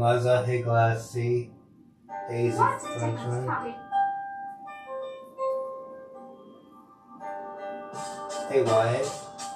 Maza Higlassi, Daisy Frenchman. Hey Wyatt.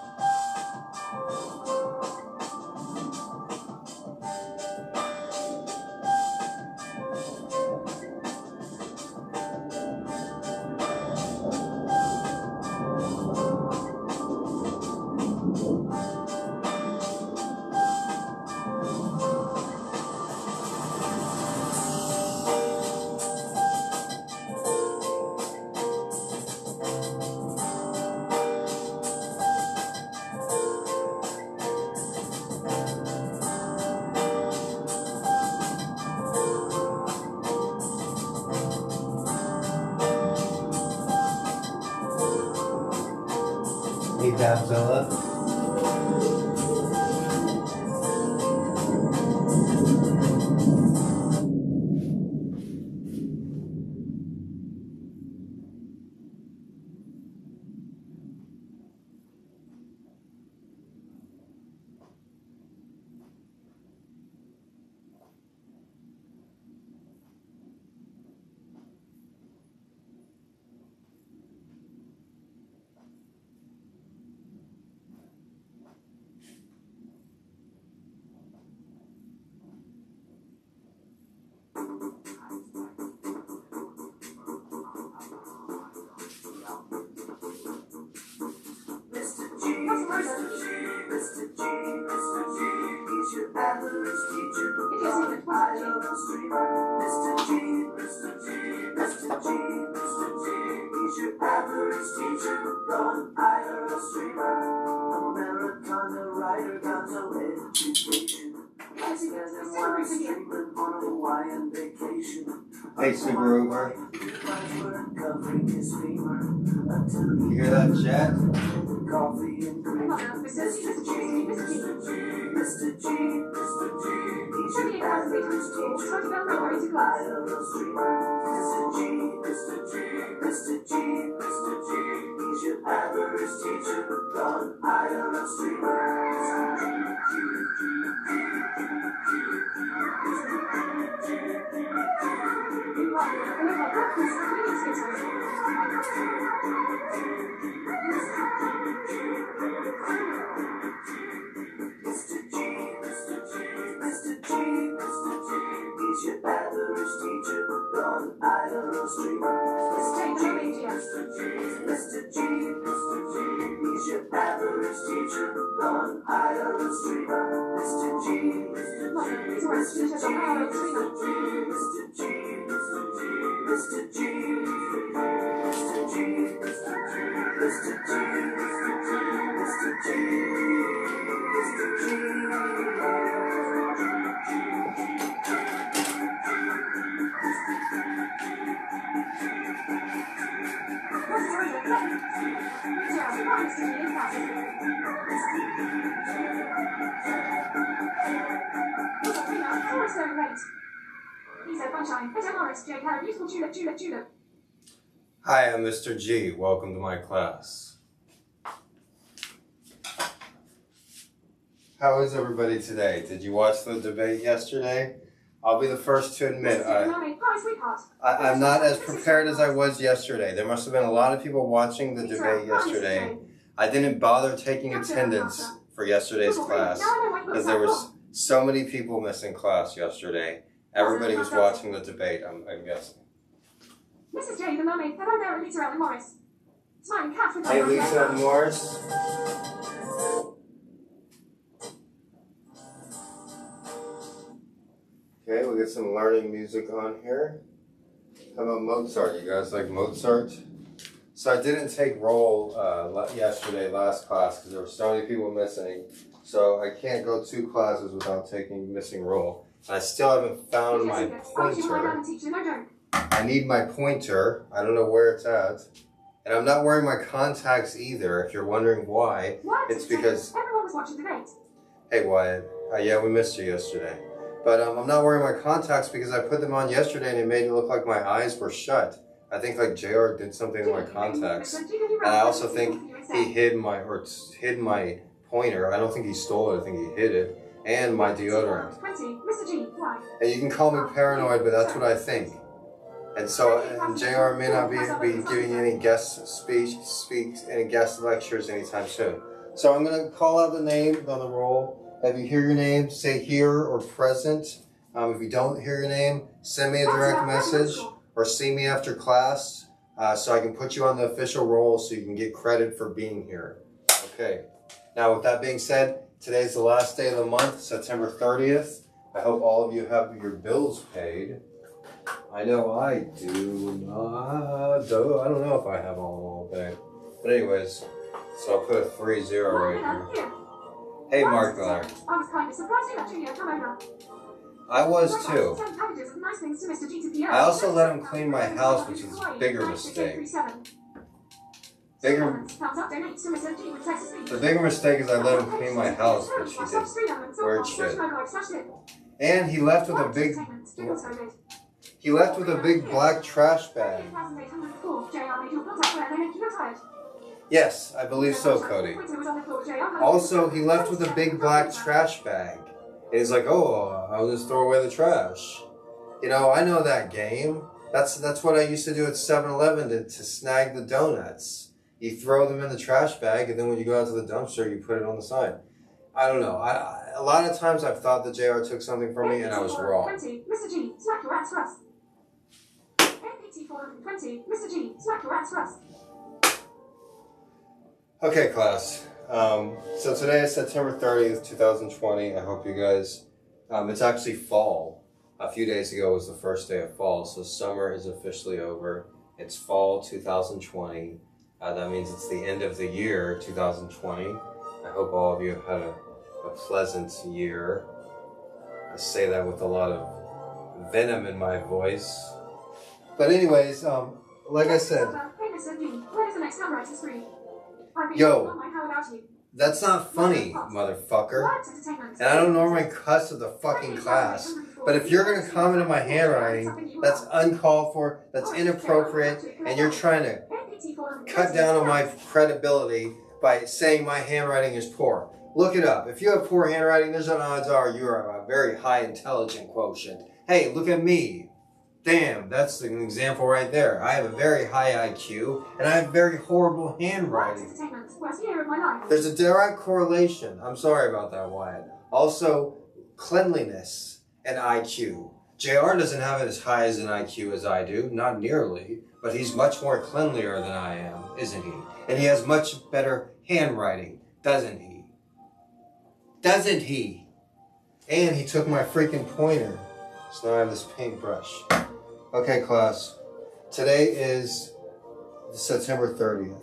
Hey Dabzilla. Hey, Subaru. You hear that jet? Hi, I'm Mr. G. Welcome to my class. How is everybody today? Did you watch the debate yesterday? I'll be the first to admit I'm not as prepared as I was yesterday. There must have been a lot of people watching the debate yesterday. I didn't bother taking attendance for yesterday's class because there was so many people missing class yesterday. Everybody was watching the debate, I'm guessing. Mrs. J, the mermaid. Hello there, Lisa Ellen Morris. Smiling cat with Hey, Lisa Ellen Morris. Okay, we'll get some learning music on here. How about Mozart? You guys like Mozart? So I didn't take roll yesterday, last class, because there were so many people missing. So I can't go 2 classes without missing roll. I still haven't found my pointer. I need my pointer. I don't know where it's at. And I'm not wearing my contacts either, if you're wondering why. It's because... Everyone was watching the debate. Hey, Wyatt. Yeah, we missed you yesterday. But I'm not wearing my contacts because I put them on yesterday and it made it look like my eyes were shut. I think like JR did something to my contacts. And I also think he hid my pointer. I don't think he stole it. I think he hid it. and my deodorant. 20, Mr.G, why? And you can call me paranoid, but that's what I think. And so, and JR may not be giving you any guest any guest lectures anytime soon. So I'm going to call out the name on the roll. If you hear your name, say here or present. If you don't hear your name, send me a direct message or see me after class so I can put you on the official roll so you can get credit for being here. Okay. Now, with that being said, today's the last day of the month, September 30th. I hope all of you have your bills paid. I know I do not. I don't know if I have all paid. But anyways, so I'll put a 3-0 right here. Hey, Mark Miller. I was kind of surprised you let Junior come over. I was too. Nice things to Mr. G to I also let him clean my house, which is a bigger mistake. The bigger mistake is I let him clean my house, which he did weird shit. And he left with a big black trash bag. Yes, I believe so, Cody. Also, he left with a big black trash bag. And he's like, oh, I'll just throw away the trash. You know, I know that game. That's what I used to do at 7-Eleven to snag the donuts. You throw them in the trash bag, and then when you go out to the dumpster, you put it on the side. I don't know. A lot of times I've thought that JR took something from me, and I was wrong. Mr. G, smack your rat's rust. APT 420, Mr. G, smack your rat's rust. Okay, class. So today is September 30th, 2020. I hope you guys... it's actually fall. A few days ago was the first day of fall, so summer is officially over. It's fall 2020. That means it's the end of the year 2020. I hope all of you have had a pleasant year. I say that with a lot of venom in my voice. But anyways, like I said... Yo, that's not funny, motherfucker. And I don't normally cuss at the fucking class. But if you're going to comment on my handwriting, that's uncalled for, that's inappropriate, and you're trying to cut down on my credibility by saying my handwriting is poor. Look it up. If you have poor handwriting, there's an odds are you are a very high intelligent quotient. Hey, look at me. Damn, that's an example right there. I have a very high IQ, and I have very horrible handwriting. There's a direct correlation. I'm sorry about that, Wyatt. Also, cleanliness and IQ. JR doesn't have it as high as an IQ as I do, not nearly, but he's much more cleanlier than I am, isn't he? And he has much better handwriting, doesn't he? Doesn't he? And he took my freaking pointer. So now I have this paintbrush. Okay, class. Today is September 30th.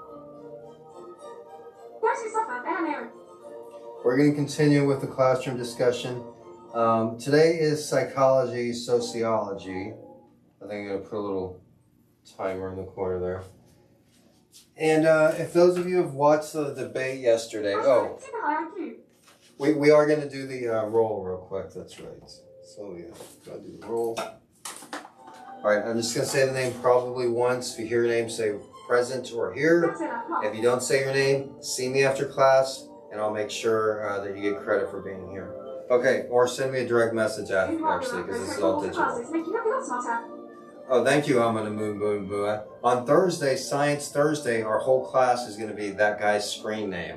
We're going to continue with the classroom discussion. Today is psychology, sociology. I think I'm going to put a little timer in the corner there. And if those of you have watched the debate yesterday, we are going to do the roll real quick. That's right. So yeah, gotta do the roll. Alright, I'm just gonna say the name probably once. If you hear your name, say present or here. If you don't say your name, see me after class, and I'll make sure that you get credit for being here. Okay, or send me a direct message actually, because this is all digital. Oh, thank you, Amana Moon Boon Bua. On Thursday, Science Thursday, our whole class is gonna be that guy's screen name.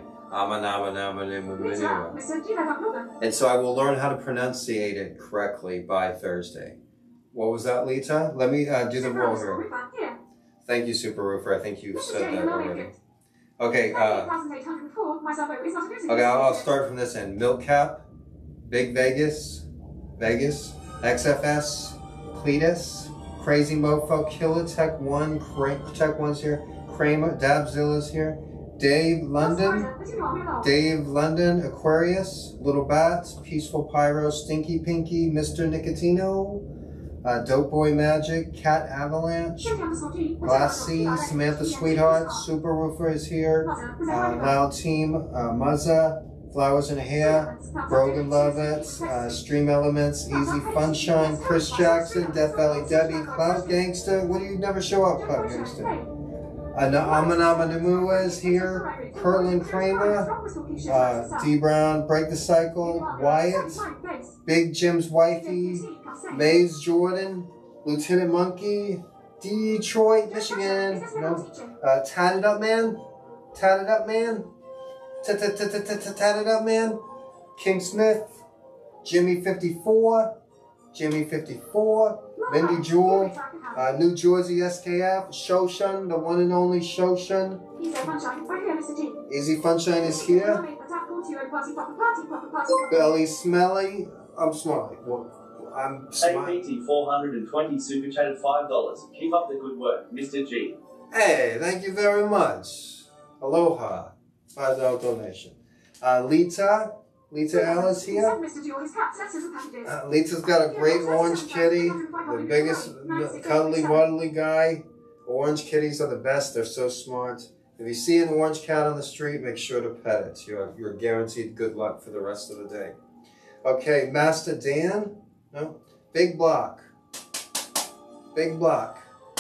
And so I will learn how to pronunciate it correctly by Thursday. What was that, Lita? Let me do the roll here. Thank you, Super Roofer. I think you said that already. Okay, I'll start from this end. Milk Cap, Big Vegas, XFS, Cletus, Crazy Mofo, Killa Tech 1, Tech 1's here, Kramer, Dabzilla's here. Dave London, Aquarius, Little Bats, Peaceful Pyro, Stinky Pinky, Mr. Nicotino, Dope Boy Magic, Cat Avalanche, Glassy, Samantha Sweetheart, Super Roofer is here, Loud Team, Muzza, Flowers in Hair, Brogan Lovett, Stream Elements, Easy Funshine, Chris Jackson, Death Valley Debbie, Cloud Gangster. What do you never show up, Cloud Gangster? Amanamadamu is here. Curlin Kramer. D Brown, Break the Cycle. Wyatt. Big Jim's wifey. Maze Jordan. Lieutenant Monkey. Detroit, Michigan. No. Tatted Up Man. Tatted Up Man. Tatted Up Man. King Smith. Jimmy 54. Jimmy 54. Mindy Jewel. New Jersey SKF. Shoshan, the one and only Shoshan. Easy Funshine is here. Belly Smelly. I'm smelly. I'm smiling. APT 420 super chatted $5. Keep up the good work, Mr. G. Hey, thank you very much. Aloha. $5 donation. Lita Ellis here. Lita's got a great orange kitty. The biggest cuddly wuddly guy. Orange kitties are the best. They're so smart. If you see an orange cat on the street, make sure to pet it. You're guaranteed good luck for the rest of the day. Okay, Master Dan. No? Big Block. Big Block.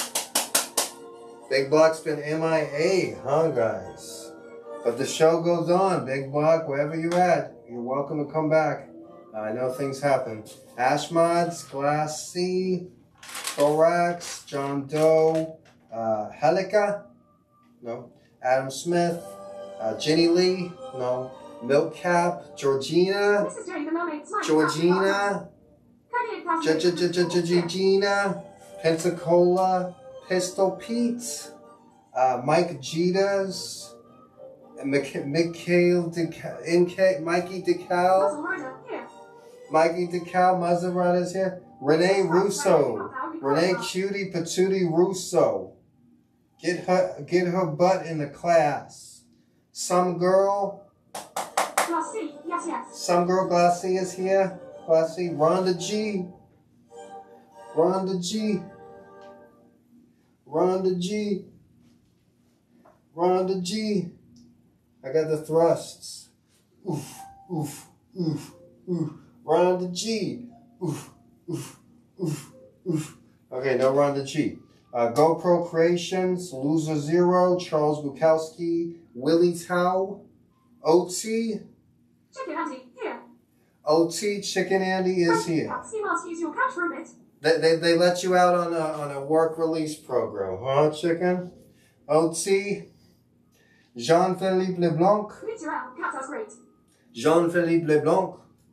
Big Block's been MIA, huh, guys? But the show goes on. Big Block, wherever you're at, you're welcome to come back. I know things happen. Ashmods, Glass C, Thorax, John Doe, Helica, no. Adam Smith, Jenny Lee, no. Milk Cap, Georgina, Georgina, Gina, Pensacola, Pistol Pete, Mike Jetas, Mikhail Mikey DeCal, Mikey DeCal, Maserati's here, Renee Russo, Renee Cutie Patootie Russo, get her butt in the class. Some girl Glassy is here. Glassy, Rhonda G. Rhonda G. Rhonda G. Rhonda G. I got the thrusts. Oof, oof, oof, oof. Rhonda G. Oof, oof, oof, oof. Okay, no Rhonda G. GoPro Creations, Loser Zero, Charles Bukowski, Willie Tao, OT. Chicken Andy, here. OT, Chicken Andy is here. They let you out on a work release program, huh, Chicken? OT, Jean-Philippe Leblanc. Jean-Philippe Leblanc.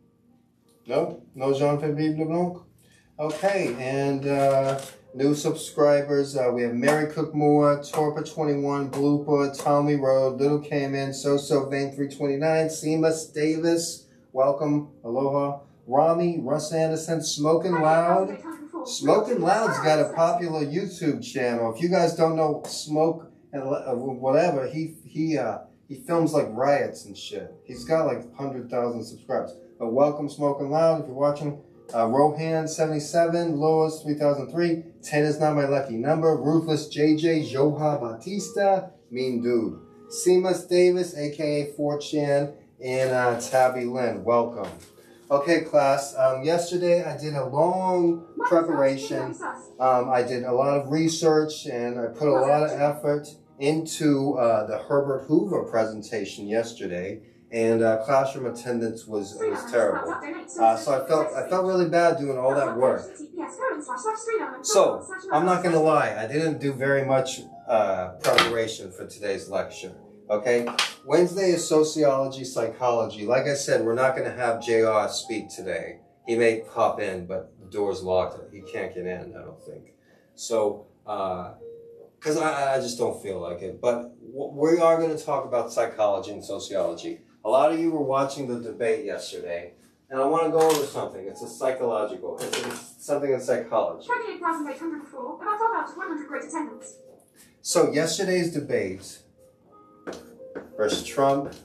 No Jean-Philippe Leblanc. Okay, and new subscribers, we have Mary Cookmore, Torpa21, Blooper, Tommy Road, Little Cayman, So Vein 329, Seamus Davis, welcome, aloha, Rami, Russ Anderson, Smokin' Loud. Smokin' Loud's got a popular YouTube channel. If you guys don't know Smoke and whatever, he films like riots and shit. He's got like 100,000 subscribers. But welcome, Smokin' Loud, if you're watching. Rohan 77, Lois 3003, 10 is not my lucky number, Ruthless JJ, Joha Batista, Mean Dude, Seamus Davis, aka 4chan, and Tabby Lynn, welcome. Okay, class, yesterday I did a long preparation. I did a lot of research and I put a lot of effort into the Herbert Hoover presentation yesterday. And classroom attendance was terrible. So I felt really bad doing all that work. So, I'm not going to lie, I didn't do very much preparation for today's lecture. Okay? Wednesday is Sociology, Psychology. Like I said, we're not going to have JR speak today. He may pop in, but the door's locked. He can't get in, I don't think. So, because I just don't feel like it. But we are going to talk about psychology and sociology. A lot of you were watching the debate yesterday, and I want to go over something. It's a psychological, it's something in psychology. 28,804, about 12 out of 100 great attendance. So yesterday's debate versus Trump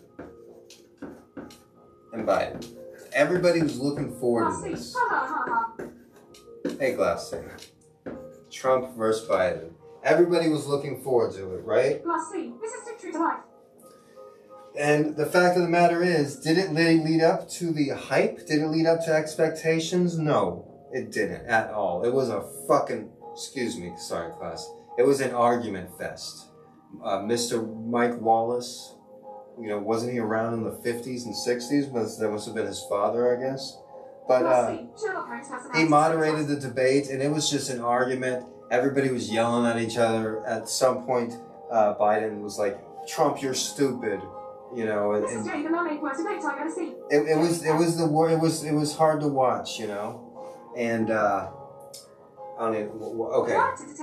and Biden. Everybody was looking forward to this. Hey, Glass thing. Trump versus Biden. Everybody was looking forward to it, right? Glass C, this is true to life. And the fact of the matter is, did it lead up to the hype? Did it lead up to expectations? No, it didn't at all. It was a fucking, excuse me, sorry class. It was an argument fest. Mr. Mike Wallace, you know, wasn't he around in the 50s and 60s? That must have been his father, I guess. But he moderated the debate, and it was just an argument. Everybody was yelling at each other. At some point, Biden was like, "Trump, you're stupid," you know. And it was hard to watch, you know. And okay.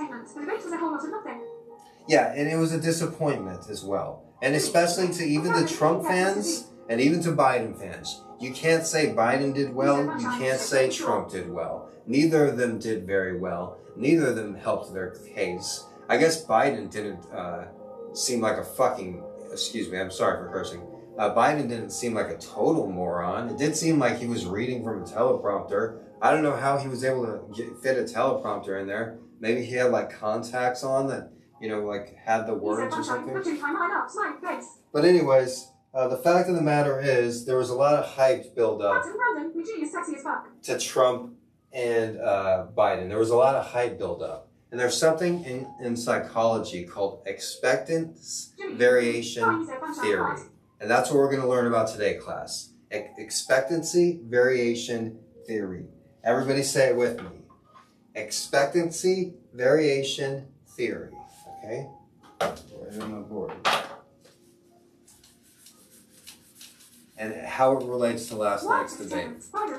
Yeah, and it was a disappointment as well, and especially to even the Trump fans and even to Biden fans. You can't say Biden did well. You can't say Trump did well. Neither of them did very well. Neither of them helped their case. I guess Biden didn't seem like a fucking, excuse me, I'm sorry for cursing. Biden didn't seem like a total moron. It did seem like he was reading from a teleprompter. I don't know how he was able to fit a teleprompter in there. Maybe he had like contacts on that, you know, like had the words or something. But anyways, the fact of the matter is, there was a lot of hype build up to Trump and Biden. There was a lot of hype build up. And there's something in psychology called expectance variation theory. And that's what we're going to learn about today, class. Expectancy variation theory. Everybody say it with me. Expectancy variation theory. Okay? Right on my board. And how it relates to last night's debate.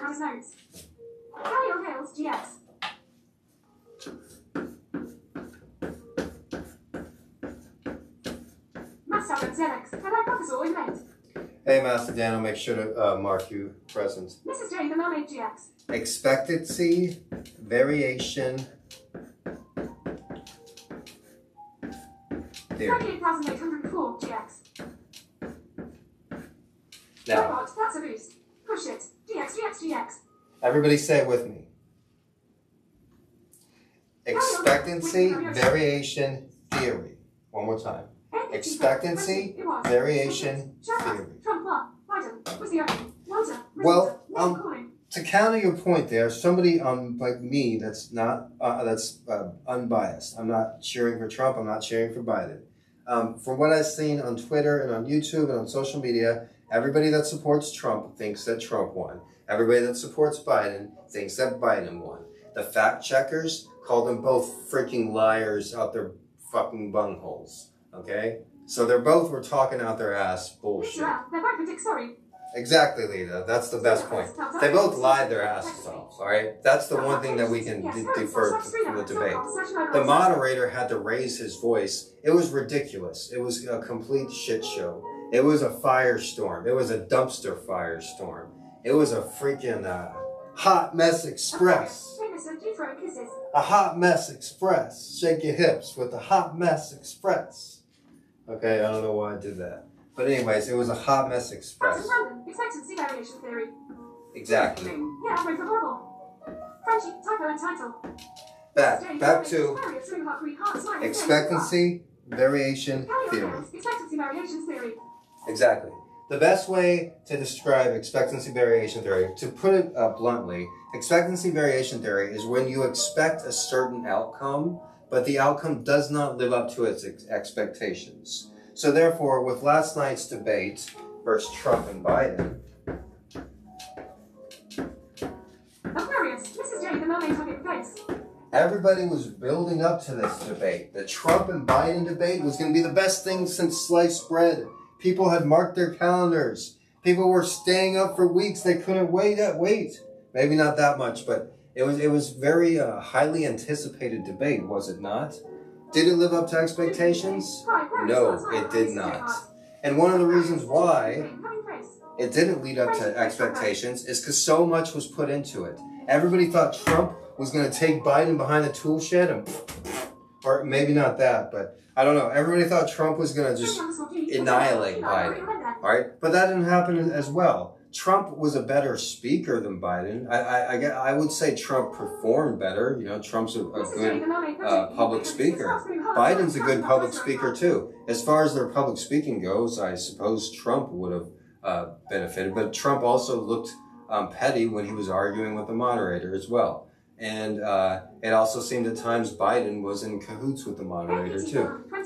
Hey, Master Dan, I'll make sure to mark you present. Mrs. J, the mermaid GX. Expectancy variation theory. 38,804 GX. Now, Robot, that's a boost. Push it. GX, GX, GX. everybody say it with me. Expectancy variation theory. One more time. Expectancy variation theory. Well, to counter your point there, somebody like me that's not unbiased. I'm not cheering for Trump. I'm not cheering for Biden. From what I've seen on Twitter and on YouTube and on social media, everybody that supports Trump thinks that Trump won. Everybody that supports Biden thinks that Biden won. The fact checkers call them both freaking liars out their fucking bungholes. Okay? So they both were talking out their ass bullshit. Exactly, Lita. That's the best point. They both lied their asses off, alright? That's the one thing that we can defer from the debate. The moderator had to raise his voice. It was ridiculous. It was a complete shit show. It was a firestorm. It was a dumpster firestorm. It was a freaking hot mess express. A hot mess express. Shake your hips with the hot mess express. Okay, I don't know why I did that. But anyways, it was a hot mess express. Expectancy variation theory. Exactly. Yeah, wait for verbal. Frenchie, typo and title. Back to expectancy variation theory. Expectancy variation theory. Exactly. The best way to describe expectancy variation theory, to put it bluntly, expectancy variation theory is when you expect a certain outcome, but the outcome does not live up to its expectations. So therefore, with last night's debate versus Trump and Biden, Aquarius, Mrs. J, the mermaid target face. Everybody was building up to this debate. The Trump and Biden debate was going to be the best thing since sliced bread. People had marked their calendars. People were staying up for weeks. They couldn't wait. Maybe not that much, but it was very highly anticipated debate, was it not? Did it live up to expectations? No, it did not. And one of the reasons why it didn't lead up to expectations is because so much was put into it. Everybody thought Trump was going to take Biden behind the tool shed and, or maybe not that, but I don't know. Everybody thought Trump was going to just annihilate Biden, all right? But that didn't happen as well. Trump was a better speaker than Biden. I would say Trump performed better. You know, Trump's a good public speaker. Biden's a good public speaker too. As far as their public speaking goes, I suppose Trump would have benefited. But Trump also looked petty when he was arguing with the moderator as well. And it also seemed at times Biden was in cahoots with the moderator too.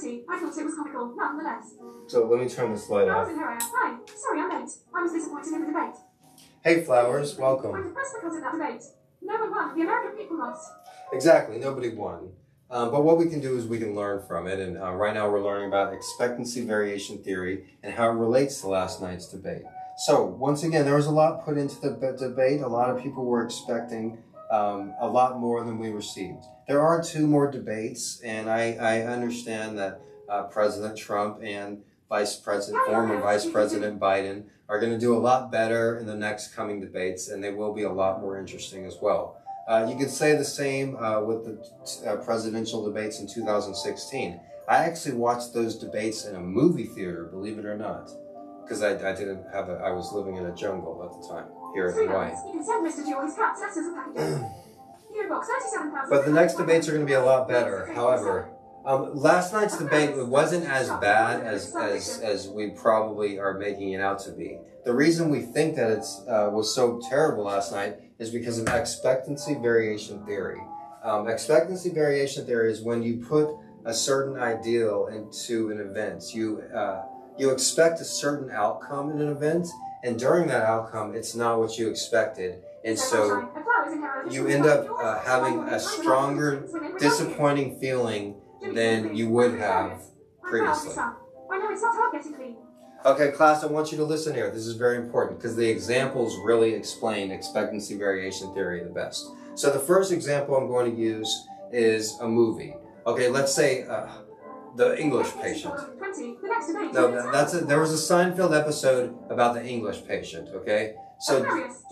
20. I thought it was comical, nonetheless. So let me turn this light Flowers off. in her hair. Hi. Sorry I'm late. I was disappointed in the debate. Hey Flowers, I'm welcome. depressed because of that debate. No one won. The American people lost. Exactly, nobody won. But what we can do is we can learn from it, and right now we're learning about expectancy variation theory and how it relates to last night's debate. So, once again, there was a lot put into the debate. A lot of people were expecting a lot more than we received. There are 2 more debates, and I understand that President Trump and former Vice President Biden are going to do a lot better in the next coming debates, and they will be a lot more interesting as well. You could say the same with the presidential debates in 2016. I actually watched those debates in a movie theater, believe it or not, because I was living in a jungle at the time here in Hawaii. You can send Mr. G all his cats, letters and packages. You box 37,000. But the next debates are going to be a lot better. However, last night's debate wasn't as bad as we probably are making it out to be. The reason we think that it was so terrible last night is because of expectancy variation theory. Expectancy variation theory is when you put a certain ideal into an event. You expect a certain outcome in an event, and during that outcome, it's not what you expected. And so you end up having a stronger, disappointing feeling than you would have previously. I know it's not hard getting clean. Okay, class, I want you to listen here. This is very important because the examples really explain expectancy variation theory the best. So the first example I'm going to use is a movie. Okay, let's say The English Patient. No, there was a Seinfeld episode about the English patient, okay? So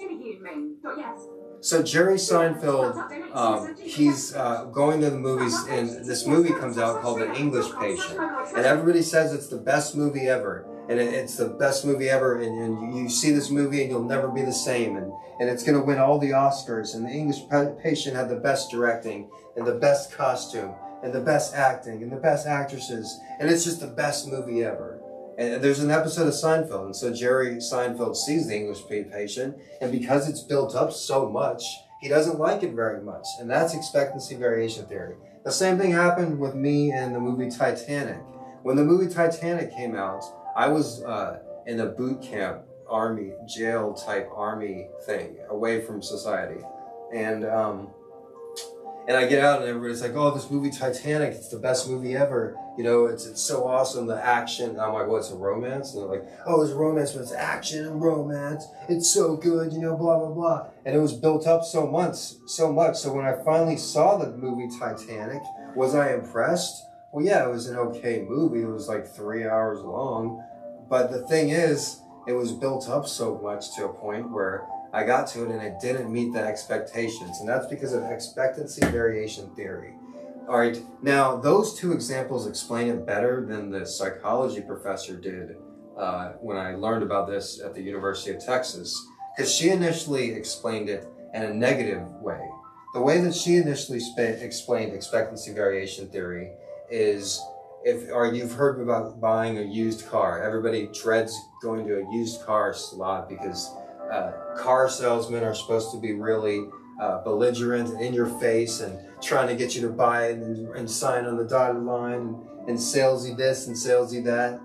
Jerry Seinfeld, he's going to the movies, and this movie comes out called The English Patient. And everybody says it's the best movie ever. And it's the best movie ever, and you see this movie and you'll never be the same. And it's going to win all the Oscars. And The English Patient had the best directing, and the best costume, and the best acting, and the best actresses. And it's just the best movie ever. And there's an episode of Seinfeld, and so Jerry Seinfeld sees The English Patient, and because it's built up so much, he doesn't like it very much. And that's expectancy variation theory. The same thing happened with me in the movie Titanic. When the movie Titanic came out, I was in a boot camp, army, jail type army thing, away from society. And I get out and everybody's like, oh, this movie Titanic, it's the best movie ever. You know, it's so awesome, the action. And I'm like, well, it's a romance? And they're like, oh, it's a romance, but it's action and romance. It's so good, you know, blah, blah, blah. And it was built up so much. So when I finally saw the movie Titanic, was I impressed? Well, yeah, it was an okay movie. It was like 3 hours long. But the thing is, it was built up so much to a point where I got to it and it didn't meet the expectations. And that's because of expectancy variation theory. All right, now those 2 examples explain it better than the psychology professor did when I learned about this at the University of Texas, because she initially explained it in a negative way. The way that she initially explained expectancy variation theory is, you've heard about buying a used car. Everybody dreads going to a used car slot because car salesmen are supposed to be really belligerent and in your face and trying to get you to buy it and sign on the dotted line and salesy this and salesy that.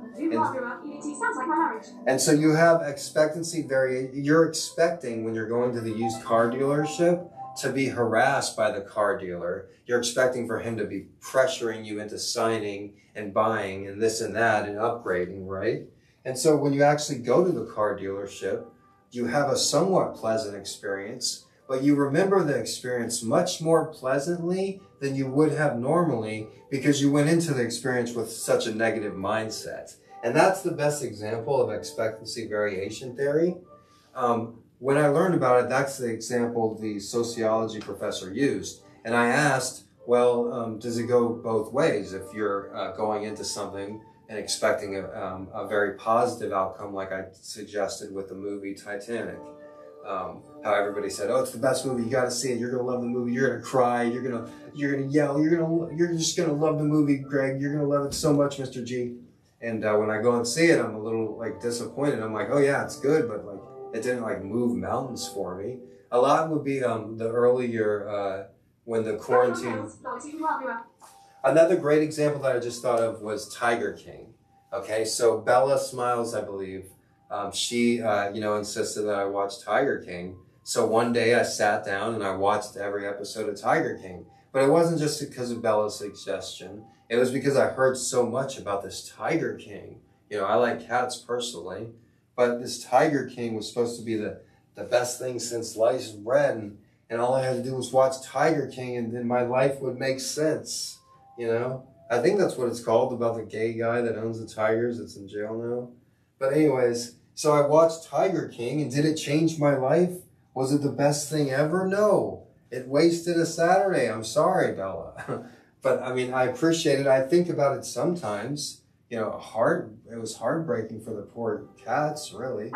And so you have expectancy variation. You're expecting when you're going to the used car dealership to be harassed by the car dealer. You're expecting for him to be pressuring you into signing and buying and this and that and upgrading, right? And so when you actually go to the car dealership, you have a somewhat pleasant experience, but you remember the experience much more pleasantly than you would have normally because you went into the experience with such a negative mindset. And that's the best example of expectancy variation theory. When I learned about it, that's the example the sociology professor used. And I asked, well, does it go both ways? If you're going into something and expecting a very positive outcome, like I suggested with the movie Titanic. How everybody said, oh, it's the best movie, you gotta see it, you're gonna love the movie, you're gonna cry, you're gonna yell, you're just gonna love the movie, Greg, you're gonna love it so much, Mr. G. And when I go and see it, I'm a little disappointed. I'm like, oh yeah, it's good, but it didn't move mountains for me. A lot would be the earlier when the quarantine. Another great example that I just thought of was Tiger King. Okay, so Bella Smiles, I believe, she, insisted that I watch Tiger King. So one day I sat down and I watched every episode of Tiger King. But it wasn't just because of Bella's suggestion. It was because I heard so much about this Tiger King. I like cats personally, but this Tiger King was supposed to be the best thing since sliced bread. And all I had to do was watch Tiger King and then my life would make sense. I think that's what it's called, about the gay guy that owns the tigers that's in jail now. But anyways, so I watched Tiger King, and did it change my life? Was it the best thing ever? No. It wasted a Saturday. I'm sorry, Bella. But I mean, I appreciate it. I think about it sometimes. It was heartbreaking for the poor cats, really.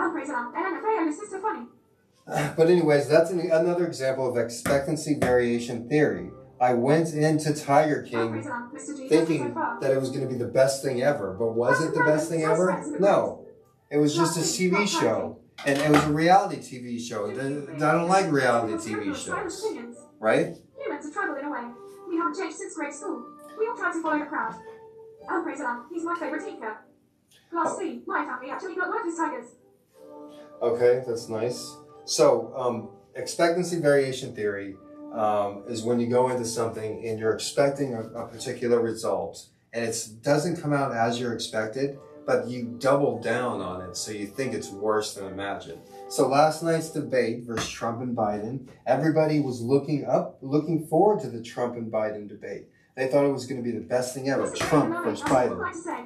But anyways, that's another example of expectancy variation theory. I went into Tiger King thinking that it was going to be the best thing ever. But was it the best thing ever? No. It was just a TV show. And it was a reality TV show. I don't like reality TV shows. Right? Humans are trouble in a way. We haven't changed since grade school. We all try to follow the crowd. He's my favourite teacher. Class C, my family actually got one of his tigers. Okay, that's nice. So, expectancy variation theory is when you go into something and you're expecting a particular result, and it doesn't come out as you're expected, but you double down on it, so you think it's worse than imagined. So last night's debate versus Trump and Biden, everybody was looking forward to the Trump and Biden debate. They thought it was going to be the best thing ever, Trump versus Biden.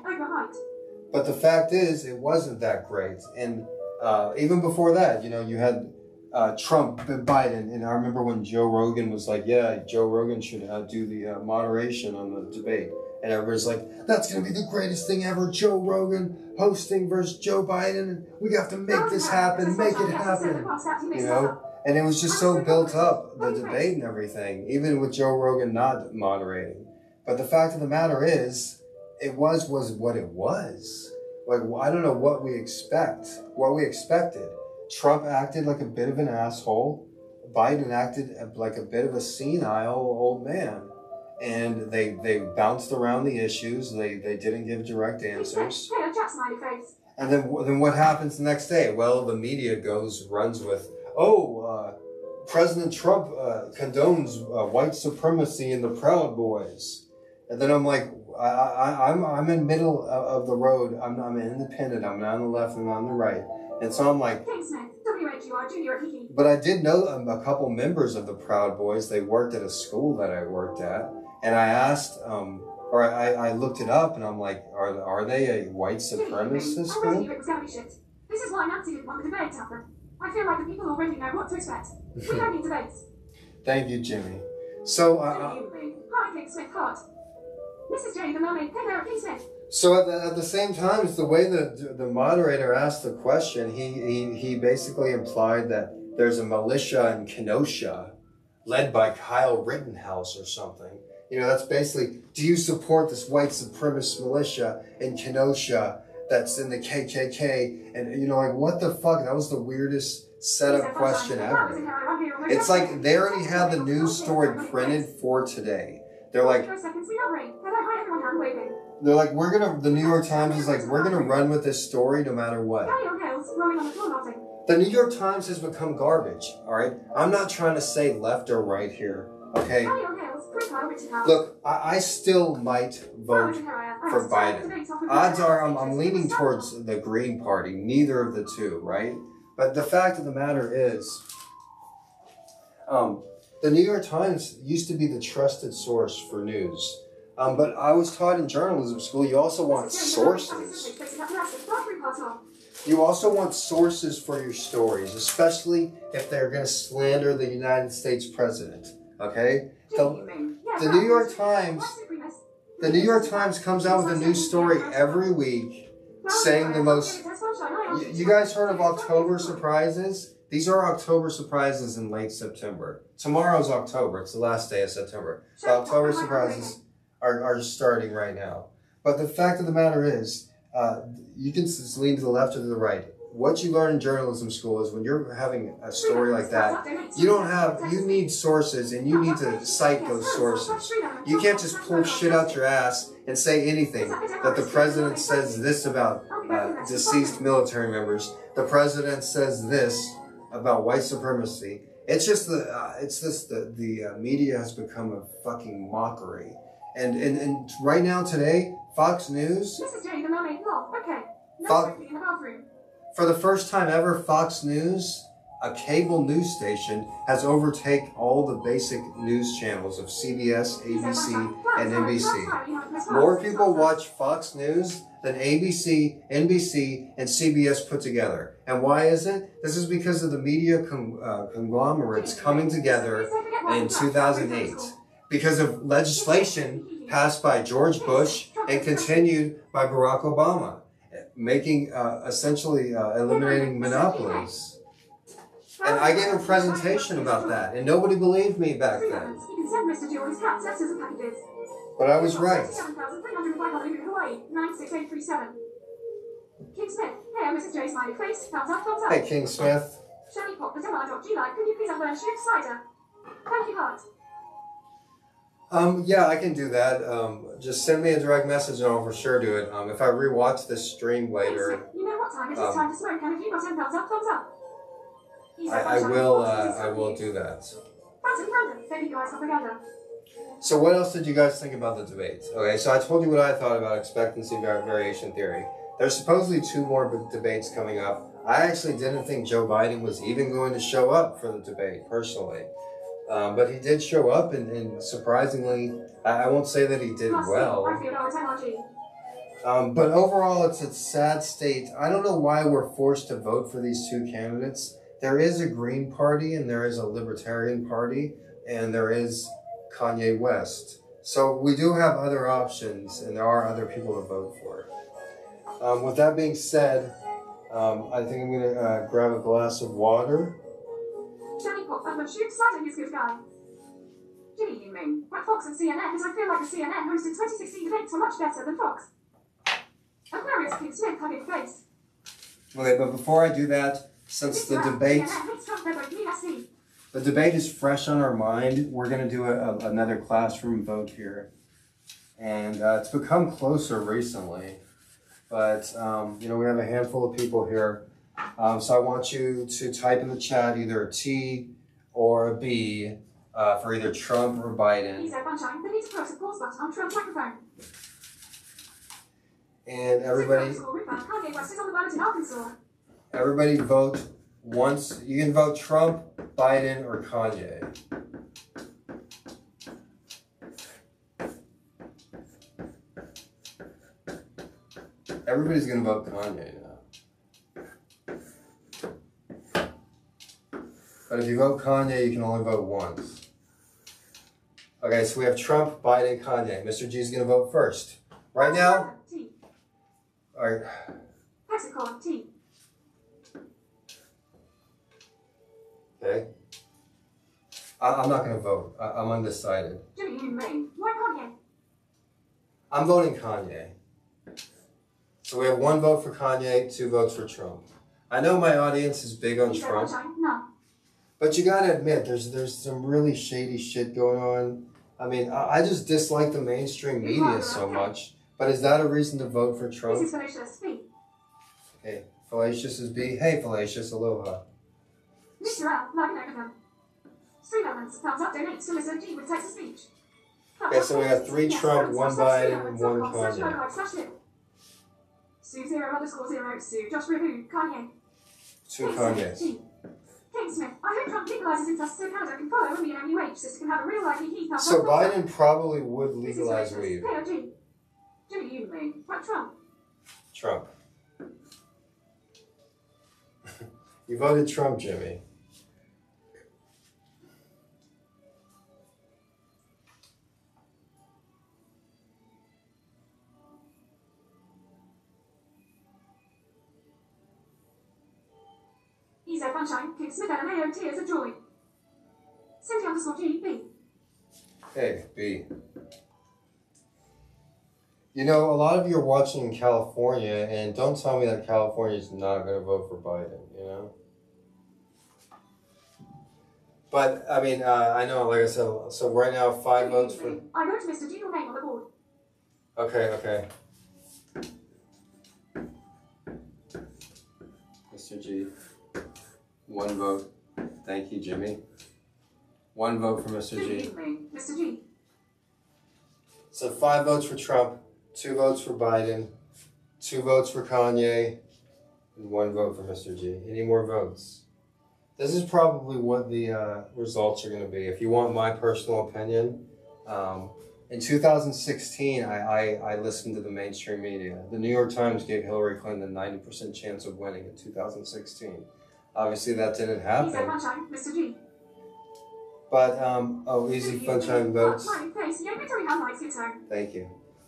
But the fact is, it wasn't that great. And even before that, you had Trump and Biden. And I remember when Joe Rogan was like, yeah, Joe Rogan should do the moderation on the debate. And everybody's like, that's going to be the greatest thing ever, Joe Rogan hosting versus Joe Biden. We have to make this happen, make it happen. And it was just so built up, the debate and everything, even with Joe Rogan not moderating. But the fact of the matter is, it was what it was. Like, I don't know what we expected. Trump acted like a bit of an asshole. Biden acted like a bit of a senile old man. And they bounced around the issues. They didn't give direct answers. And then what happens the next day? Well, the media runs with, President Trump condones white supremacy and the Proud Boys. And then I'm like, I'm in middle of the road. I'm independent. I'm not on the left and on the right. And so I'm like, but I did know a couple members of the Proud Boys. They worked at a school that I worked at. And I asked, I looked it up, and I'm like, are they a white supremacist school? This is why Nancy didn't want the debate to happen. I feel like the people already know what to expect. We don't need debates. Thank you, Jimmy. So, Hi, King Smith, hot. Mrs. J, the mermaid, hey there, King Smith. So at the same time, it's the way that the moderator asked the question, he basically implied that there's a militia in Kenosha led by Kyle Rittenhouse or something. That's basically, do you support this white supremacist militia in Kenosha that's in the KKK? And, like, what the fuck? That was the weirdest setup question ever. It's like they already had the news story printed for today. They're like, the New York Times is like, we're going to run with this story no matter what. The New York Times has become garbage, all right? I'm not trying to say left or right here, okay? Look, I still might vote for Biden. Odds are I'm leaning towards the Green Party, neither of the two, right? But the fact of the matter is, the New York Times used to be the trusted source for news. But I was taught in journalism school, you also want sources. You also want sources for your stories, especially if they're going to slander the United States president, okay? The New York Times comes out with a new story every week saying the most... You guys heard of October surprises? These are October surprises in late September. Tomorrow's October. It's the last day of September. The October surprises are starting right now. But the fact of the matter is, you can just lean to the left or to the right. what you learn in journalism school is when you're having a story like that, you need sources and you need to cite those sources. You can't just pull shit out your ass and say anything. That the president says this about deceased military members. The president says this about white supremacy. It's just the media has become a fucking mockery. And right now today, Fox News. Mrs.G, the mermaid. Oh, okay. In the bathroom. For the first time ever, Fox News, a cable news station, has overtaken all the basic news channels of CBS, ABC, and NBC. More people watch Fox News than ABC, NBC, and CBS put together. And why is it? This is because of the media conglomerates coming together in 2008. Because of legislation passed by George Bush and continued by Barack Obama, making, essentially eliminating monopolies. And I gave a presentation about that, and nobody believed me back then. You can send Mr.G all his cats, letters and packages. But I was right. 7,305 Honolulu, Hawaii, 96837. King Smith, hey, I'm Mrs. J, smiley face, thumbs up, thumbs up. Hey, King Smith. Shelley Pop, the G like, can you please have one shoot slider? Thank you, heart. Yeah, I can do that. Just send me a direct message and I'll for sure do it. If I rewatch this stream later, you know what time it is, time to smoke, and if you got 10 thumbs up, thumbs up. I will do that. Brandon, thank you guys, propaganda. So what else did you guys think about the debate? Okay, so I told you what I thought about expectancy variation theory. There's supposedly 2 more debates coming up. I actually didn't think Joe Biden was even going to show up for the debate, personally. But he did show up, and surprisingly, I won't say that he did well. But overall, it's a sad state. I don't know why we're forced to vote for these 2 candidates. There is a Green Party, and there is a Libertarian Party, and there is Kanye West. So we do have other options, and there are other people to vote for. With that being said, I think I'm going to grab a glass of water. Shelley Pop, I'm a shoot slider, he's a good guy. Jimmy, you mean? Like Fox and CNN, because I feel like the CNN hosted 2016 debates were much better than Fox. Aquarius King Smith, hug in the face. Okay, but before I do that, since the debate is fresh on our mind, we're going to do another classroom vote here. And it's become closer recently. But, you know, we have a handful of people here. So I want you to type in the chat either a T or a B for either Trump or Biden. And everybody vote once. You can vote Trump, Biden, or Kanye. Everybody's going to vote Kanye now. But if you vote Kanye, you can only vote once. Okay, so we have Trump, Biden, Kanye. Mr. G is going to vote first. Right now? T. All right. Hexacorn, T. Okay. I'm not going to vote. I'm undecided. Jimmy, you mean? Why Kanye? I'm voting Kanye. So we have 1 vote for Kanye, 2 votes for Trump. I know my audience is big on Trump. No. But you gotta admit, there's some really shady shit going on. I mean, I just dislike the mainstream media so much. But is that a reason to vote for Trump? This is Fallacious, B. Okay, Fallacious is B. Hey, Fallacious, aloha. Mr. L, like an acronym. Street elements, thumbs up, donates to Mr.G with text to speech. Okay, so we got 3 Trump, 1 Biden, and 1 Kanye. Sue 0_0, Sue, Josh Ribu, Kanye. 2 Kanyes. King Smith, I hope Trump legalizes incest so Canada can follow and the MUH sister can have a real likely heat. So Biden probably would legalize weed. KOG. Jimmy, you mean? What Trump? Trump. You voted Trump, Jimmy. Ezo Sunshine, King Smith and AOT as a joy. Cindy_G, B. Hey, B. You know, a lot of you are watching in California, and don't tell me that California is not going to vote for Biden, you know? But, I mean, I know, like I said, so right now, 5 votes for... I wrote Mr.G your name on the board. Okay. Mr. G. 1 vote. Thank you, Jimmy. 1 vote for Mr. G. Mr. G. So 5 votes for Trump, 2 votes for Biden, 2 votes for Kanye, and 1 vote for Mr. G. Any more votes? This is probably what the results are going to be. If you want my personal opinion, in 2016, I listened to the mainstream media. The New York Times gave Hillary Clinton a 90% chance of winning in 2016. Obviously, that didn't happen. Easy sunshine, Mr. G. But, easy sunshine votes. Thank you.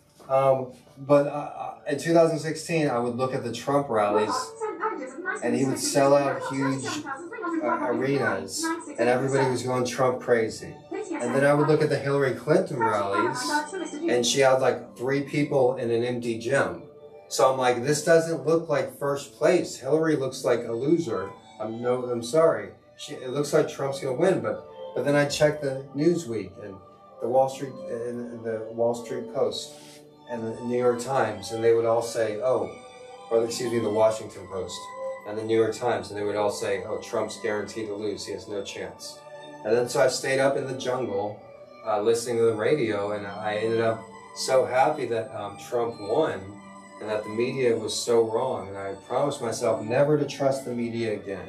But in 2016, I would look at the Trump rallies, and he would sell out huge arenas, and everybody was going Trump crazy. And then I would look at the Hillary Clinton rallies, and she had like 3 people in an empty gym. So I'm like, this doesn't look like first place. Hillary looks like a loser. I'm sorry. It looks like Trump's gonna win, but then I checked the Newsweek and the Wall Street Post and the New York Times, and they would all say, the Washington Post and the New York Times, and they would all say, Trump's guaranteed to lose. He has no chance. And then so I stayed up in the jungle listening to the radio, and I ended up so happy that Trump won and that the media was so wrong. And I promised myself never to trust the media again.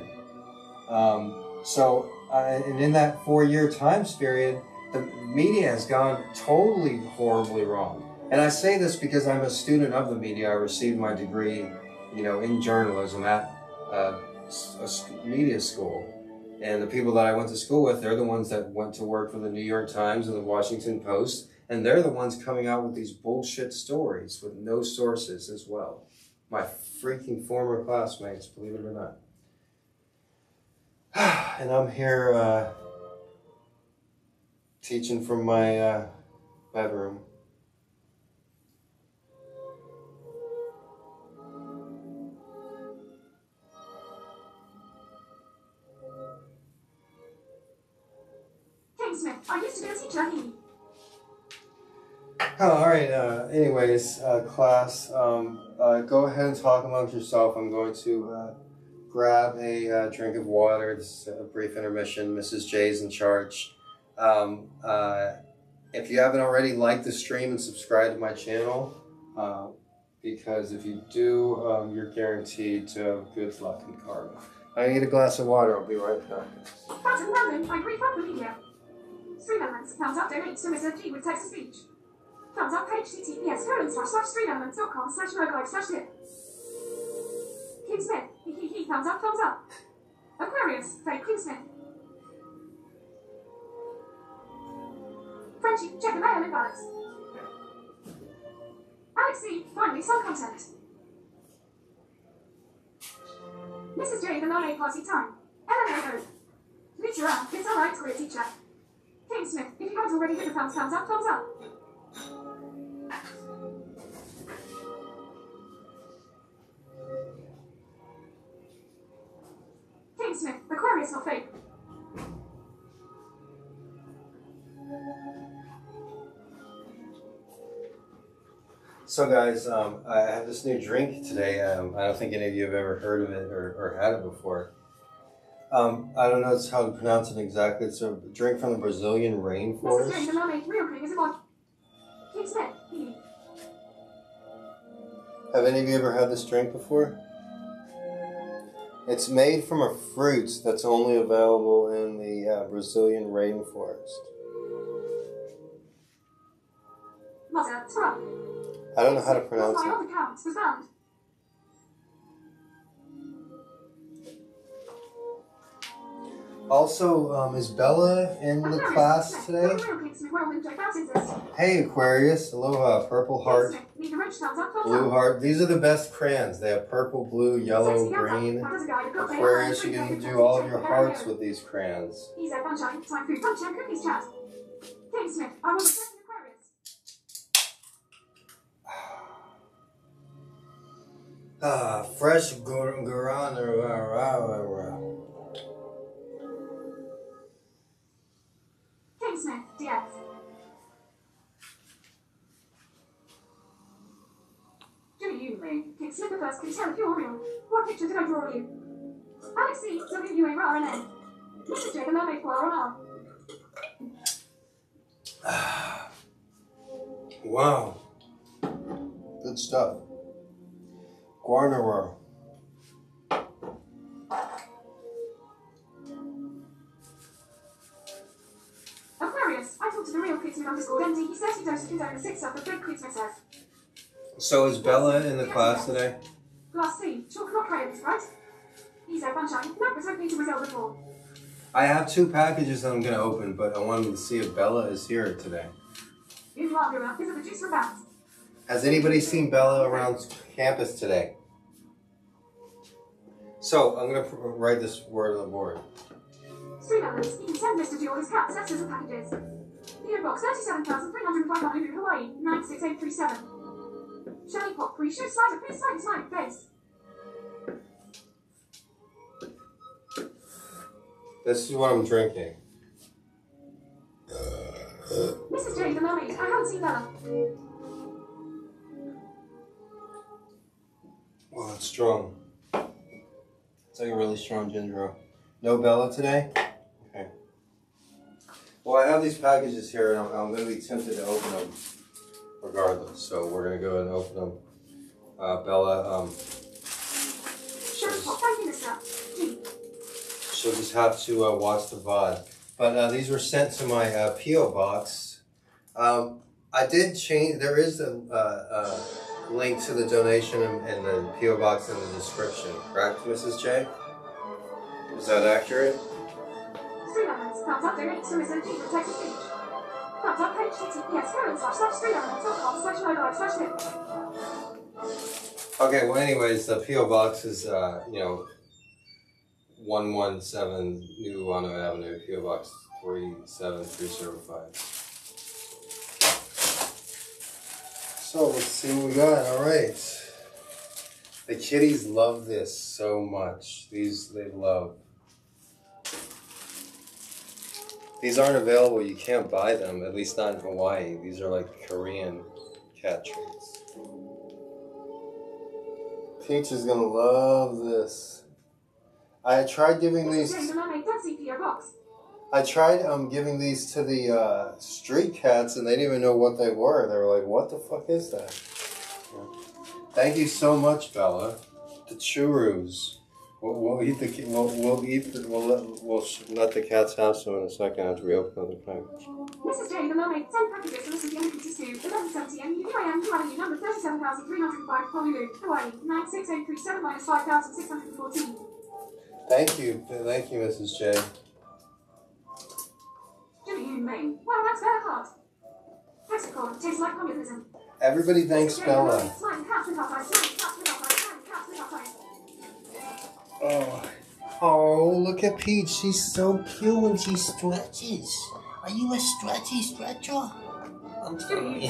And in that 4-year time period, the media has gone totally horribly wrong. And I say this because I'm a student of the media. I received my degree, in journalism at a media school. And the people that I went to school with, they're the ones that went to work for the New York Times and the Washington Post. And they're the ones coming out with these bullshit stories with no sources as well. My freaking former classmates, believe it or not. And I'm here teaching from my bedroom. Smith, I used to be a teacher. Alright, anyways, class, go ahead and talk amongst yourself. I'm going to grab a drink of water. This is a brief intermission. Mrs. J's in charge. If you haven't already, like the stream and subscribe to my channel, because if you do, you're guaranteed to have good luck and karma. I need a glass of water. I'll be right back. Button London, I agree from the media. 3 elements, thumbs up, donate to Mr.G with text to speech. Thumbs up page, TTS://streamelements.com/roguelike/tip. King Smith, thumbs up. Aquarius, fake King Smith. Frenchie, check the mail in balance. Alex C, finally some content. Mrs. J, the non-A party time. LMAO. Lutera, it's alright, career teacher. King Smith, if you haven't already hit the thumbs up. King Smith, Aquarius or fake? So guys, I have this new drink today. I don't think any of you have ever heard of it or had it before. I don't know how to pronounce it exactly. It's a drink from the Brazilian rainforest. Have any of you ever had this drink before? It's made from a fruit that's only available in the Brazilian rainforest. I don't know how to pronounce it. Also, is Bella in the class today? Hey Aquarius, aloha, purple heart, blue heart. These are the best crayons. They have purple, blue, yellow, green. Aquarius, you can do all of your hearts with these crayons. Fresh Guarana. King Smith, DS. Jimmy, you me. King Slipper first, King Sheriff, you're real. What picture did I draw you? Alex C, W-A-R-N-N. Mr. J, the mermaid choir on R. Wow. Good stuff. Guarnera. Aquarius, I talked to the real Kidsman underscore MD. He says he dosed condone 6 up, but Big Kidsman says. So is Bella in the class today? Class C, chalk not crayons, right? He said sunshine. No, but hoping to Brazil before. I have 2 packages that I'm going to open, but I wanted to see if Bella is here today. In Lager, is it the juice for bats? Has anybody seen Bella around campus today? So, I'm going to write this word on the board. 3 members, he can send Mr. G all his cat sexes and packages. PO Box 37,305 Honolulu, Hawaii, 96837. Shelly Pop, free shoe slider, please slide smiley face. This is what I'm drinking. Mrs. J, the mermaid, I haven't seen Bella. Well, it's strong. It's like a really strong ginger ale. No Bella today? Okay. Well, I have these packages here, and I'm going to be tempted to open them regardless. So we're going to go and open them. Bella, she'll just have to watch the VOD. But these were sent to my P.O. box. I did change, there is a link to the donation and the P.O. box in the description, correct, Mrs. J? Is that accurate? 3 elements, thumbs up, donate to Mr.G for text speech. Thumbs up, page, TTS, /3elements.com/3elements.com/tip. Okay, well anyways, the P.O. box is, 117 New Wano Avenue, P.O. Box 37305. So let's see what we got. All right. The kitties love this so much. These they love. These aren't available. You can't buy them, at least not in Hawaii. These are like Korean cat treats. Peach is gonna love this. I tried giving these. I tried giving these to the street cats, and they didn't even know what they were. They were like, "What the fuck is that?" Thank you so much, Bella. The churros. We'll eat the. We'll let the cats have some in a second after we open the package. Mrs. J, the mermaid, 10 packages for Mr. G, 1170 MU, UIM, number 37,305, Honolulu, Hawaii, 96837 minus 5,614. Thank you, Mrs. J. Jimmy, you mean? Well, that's very hard. Mexico tastes like communism. Everybody thanks Bella. Oh, look at Peach. She's so cute when she stretches. Are you a stretchy stretcher? I'm sorry.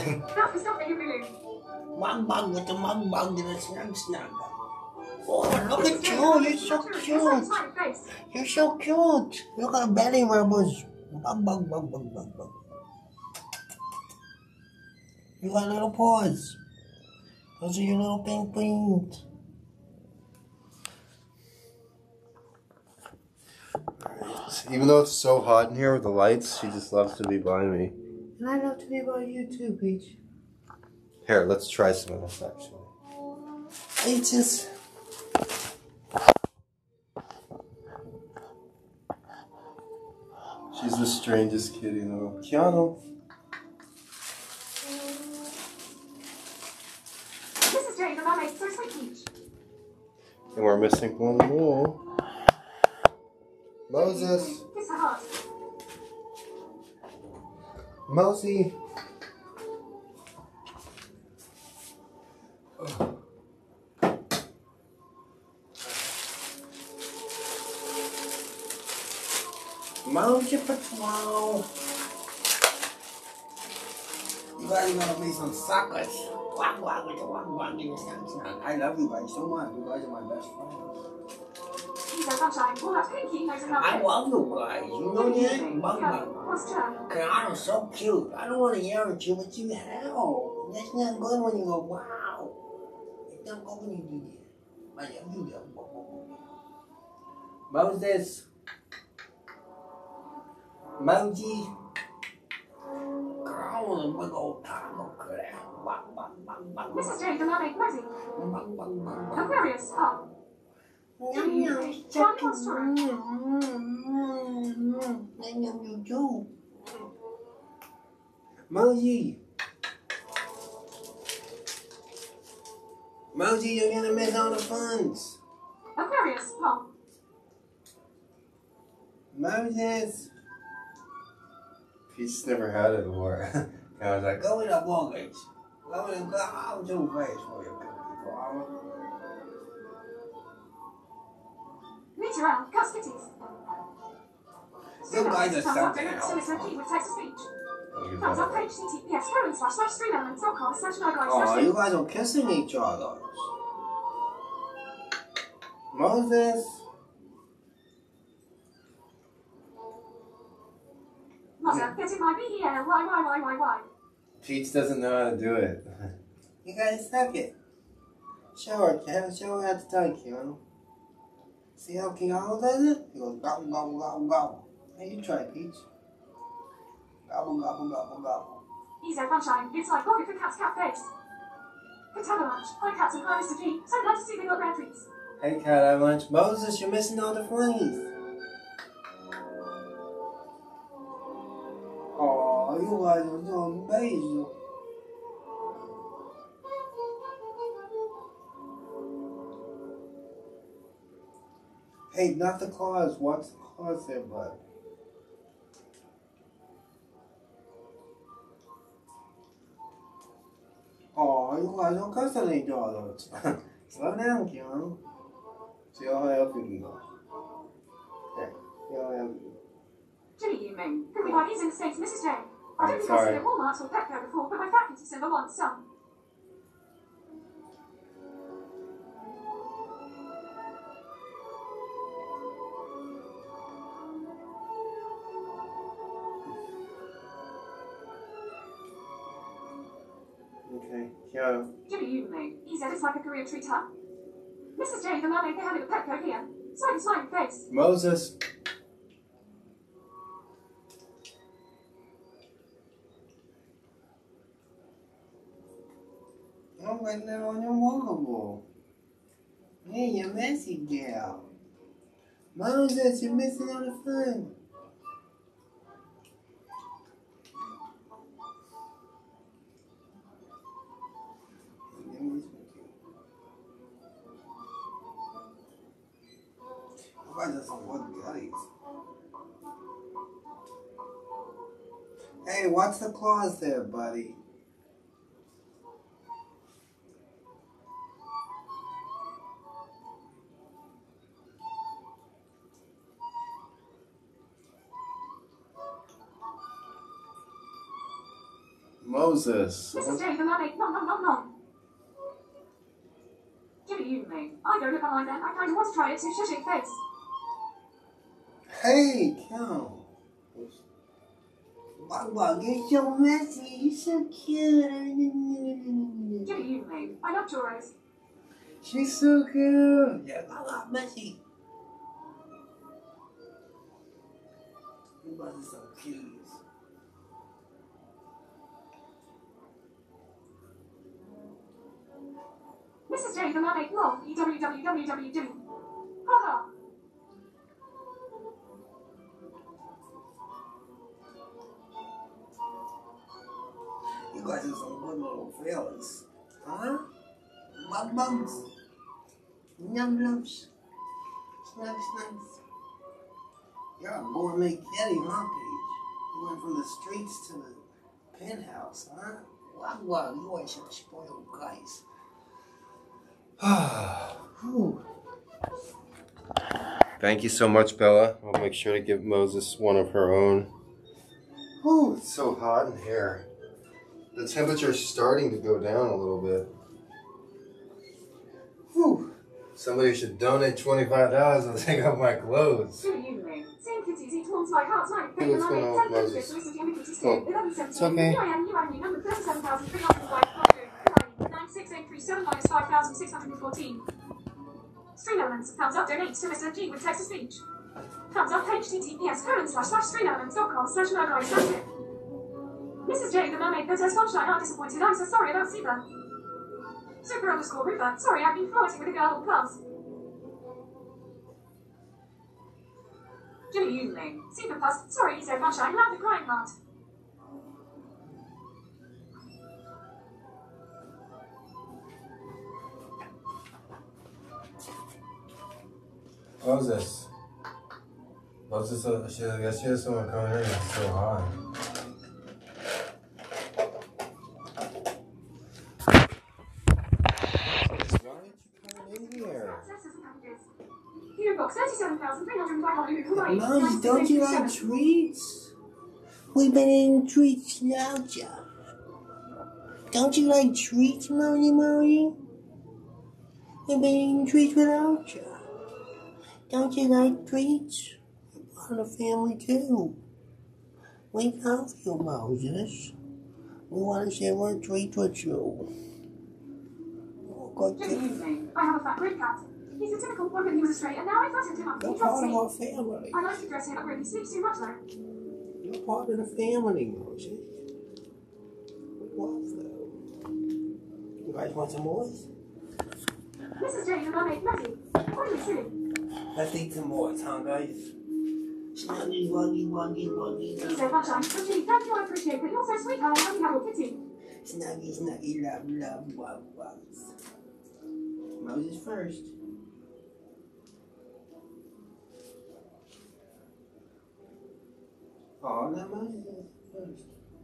Mug with the mug and a snug. Oh, look at you. You're so cute. You're so cute. Look at her belly rubbles. Bug. You got little paws. Those are your little pink things. Even though it's so hot in here with the lights, she just loves to be by me. And I love to be by you too, Peach. Here, let's try some of this actually. Peaches. She's the strangest kitty in the world. Keanu. Mrs. J, the mermaid, so sweet Peach. And we're missing one more. Moses. Kiss her heart. Mosey. Oh. Mosey Patrol. You guys gonna be some suckers. I love you guys so much. You guys are my best friends. He's a sunshine. All that pinky knows enough. I love you guys. You know that? What's true? Cause I'm so cute. I don't want to yell at you, but you hell. That's not good when you go, wow. It's not good when you do that. I love you. Moses. Moji. Girl, I want a big old taco cut out. Mrs. J, the mermaid, Rosie. Aquarius, up. John, what's true? I love you too. Moji. Moji, you're gonna miss all the funds. Aquarius, Pom. Moses. He's never had it before. I was like, Go in the mortgage. Go in the I'll do face for you. Meet around, cuss kitties. You guys are Thumbs up, something don't else. still listen, keep with text to speech. I'll get Thumbs that. up, page, https://streamelements.com/guidelines/. Oh, you guys are kissing each other. Moses. Mother, getting my BELYYYYY. Peach doesn't know how to do it. You guys suck it. Show her how to talk, Keanu. See how Keanu does it? He goes gobble, gobble, gobble, gobble. Hey, you try, Peach. Gobble, gobble, gobble, gobble. Easy sunshine, it's like pocket for cat's cat face. Good have a lunch. Hi cats and hi Mr.G. So glad to see your grand treats. Hey, Cat Avalanche. Moses, you're missing all the funnies. Oh, you guys are so amazing. Hey, not the claws. What's the claws there, bud? Oh, you guys are cussing each other. Slow down, Keanu. See how high up you can go. There. See how high up you can go. Jimmy, you mean? Could we buy these in the States, Mrs. J? I don't think I've Sorry. seen at Walmart or Petco before, but my faculty symbol wants some. Okay, Keanu. Jimmy, you mean? He said it's like a Korean treat, huh? Mrs. J, the mermaid, they have it at Petco here. Slightly smiling face. Moses. I'm waiting there on your wall. Hey, you messy gal. Moses, you're missing all the fun. Why does some water gullies? Hey, what's the clause there, buddy? Moses. Mrs. J, the mermaid, nom. Jimmy, you mean? I don't look online then. I kind of want to try it too, shushing face. Hey, come. Wow, you're so messy. You're so cute. Jimmy, you mean? I love churros. She's so cute. Yeah, I love messy. You guys are so cute. Mrs. J, the mermaid, lol, EWWWWW. Haha. You guys are some good little fellas. Huh? Bug bugs. Yum yums. Snaps, snaps. You're a gourmet kitty, huh, Paige? You went from the streets to the penthouse, huh? Wow, you guys some spoiled guys. Whew. Thank you so much, Bella. I'll make sure to give Moses one of her own. Whew, it's so hot in here. The temperature's starting to go down a little bit. Somebody should donate $25 and take off my clothes. Good evening. Seeing kitties eat warms my heart like Hey, what's going on with Moses? Oh, it's okay. 9683795614. Stream elements. Thumbs up. Donate to Mr. G with text to speech. Thumbs up. https://streamelements.com/streamelements/tip. Mrs. J, the mermaid that has sunshine, are disappointed. I'm so sorry about Zebra. Super_Roofer. Sorry, I've been flirting with a girl all class. Jimmy Yuling. Super Plus. Sorry, he said sunshine. Love the crying heart. What was this? I guess she has someone coming in. It's so high. Why aren't you coming in here? Box 37,305 Honolulu, Hawaii. Moses, don't you like treats? We've been eating treats without ya. Don't you like treats, Moni? We've been eating treats without ya. Don't you like treats? You're part of the family too. We love you, Moses. We want to share our treats with you. Good evening. I have a fat red cat. He's a typical one when he was straight, and now I flattened him up. You're part of our family. I like to dress him up when he sleeps too much, though. You're part of the family, Moses. We love them. You guys want some more? Mrs. J, the mermaid, Letty. What are you saying? Let's eat some more, huh, guys? Snuggy, wuggy. He said, Sunshine. Oh, gee, thank you, I appreciate that. You're so sweet, honey. How do you have your kitty? Snuggy, love, wug. Moses first. Oh, no, Moses is first.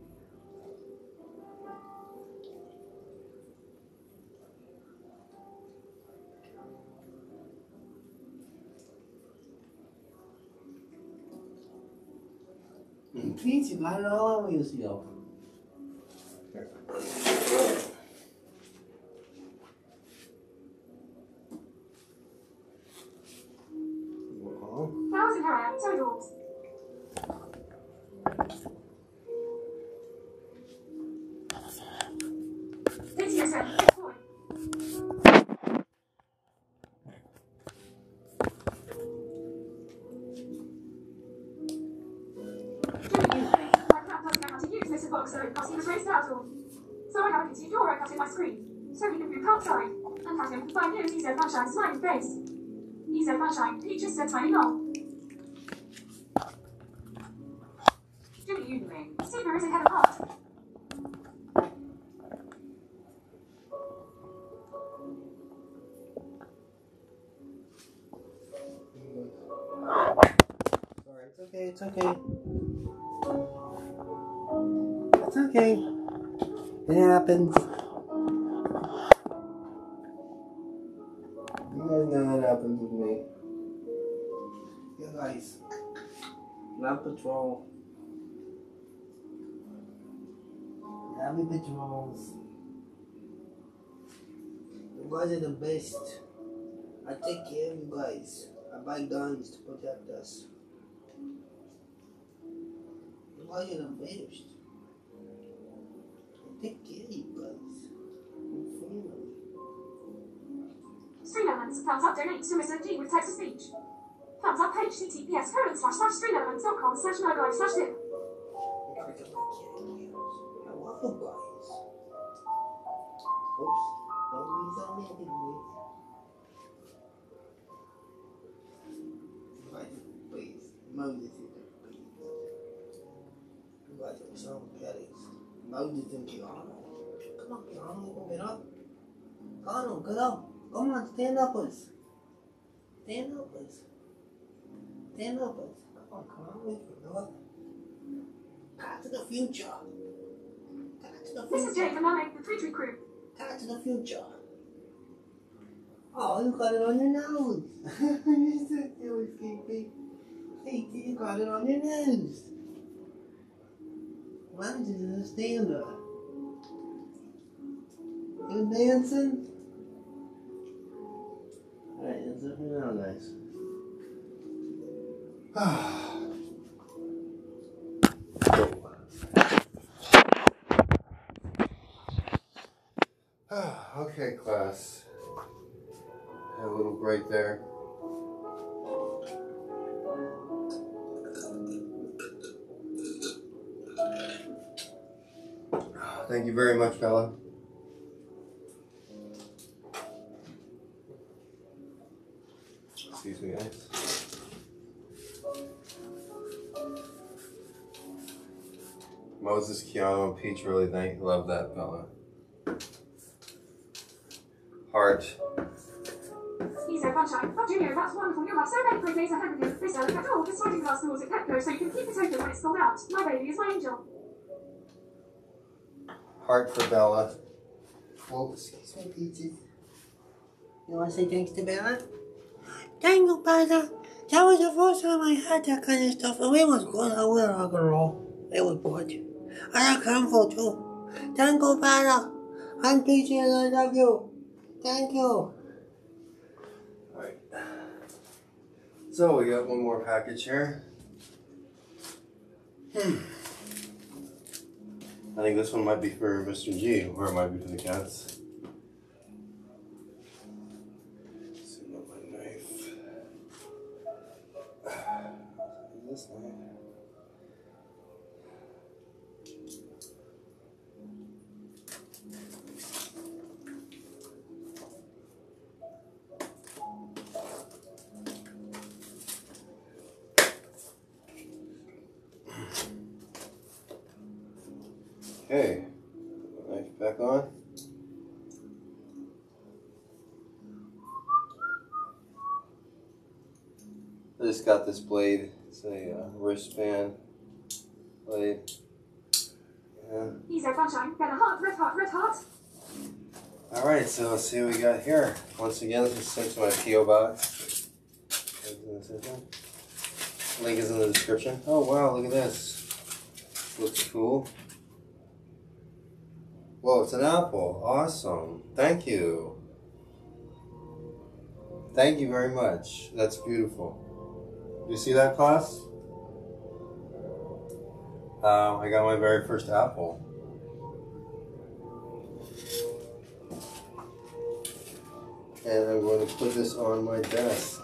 Pete, you got it all over yourself. Flowers in her hair, so adorable. TTS ready, get forward. Box, so because he was raised out of. So I have a kitty door I cut in my screen, so he can move outside, and cut him for 5 years. He said Sunshine, smiling face. He said Sunshine, he just said tiny lol. Jimmy Yudeling, Super is ahead of heart. Sorry, it's okay. It's okay. It happens. You guys know that happens with me. You guys. Love Patrol. Happy Patrols. You guys are the best. I take care of you guys. I buy guns to protect us. You guys are the best. Take care of you guys. Your family. Stream elements, thumbs up, donate to Mr. G with text to speech. Thumbs up, https://streamelements.com/mobile/tip. You guys are my caregivers. I love you guys. Oops. Don't be so negative. You guys are please. Moses is the please. You guys are so petty. Moses and Keanu. Come on, Keanu, get up. Keanu, get up. Come on, stand up us. Stand up us. Stand up us. Come on, Keanu, we can do it. Cut to the future. Cut to the Mrs. J, future. the mermaid, the Tree Crew. Cut to the future. Oh, you got it on your nose. You said it was creepy. Hey, you got it on your nose. Why did you just stand up? You dancing? Alright, definitely not nice. Okay, class. Had a little break there. Thank you very much, Bella. Excuse me, guys. Moses, Keanu, and Peach really love that, Bella. Heart. He's no sunshine. But Junior, that's wonderful. You'll have so many great days ahead of you. This elegant all the sliding glass doors at Petco so you can keep it open when it's sold out. My baby is my angel. Heart for Bella. Oh, excuse me, Peaches. You want to say thanks to Bella? Thank you, Bella. That was the first time I had that kind of stuff, and it was good. I will rock and roll. It was good. I like harmful too. Thank you, Bella. I'm Peachy and I love you. Thank you. Alright. So we got one more package here. I think this one might be for Mr.G, or it might be for the cats. Let's see about my knife. This knife. Okay, knife back on. I just got this blade. It's a wristband blade. Yeah. He's no sunshine. Get a heart, red heart, red heart. Alright, so let's see what we got here. Once again, this is sent to my P.O. box. Link is in the description. Oh wow, look at this. Looks cool. Whoa, it's an apple. Awesome. Thank you. Thank you very much. That's beautiful. You see that, class? I got my very first apple. And I'm going to put this on my desk.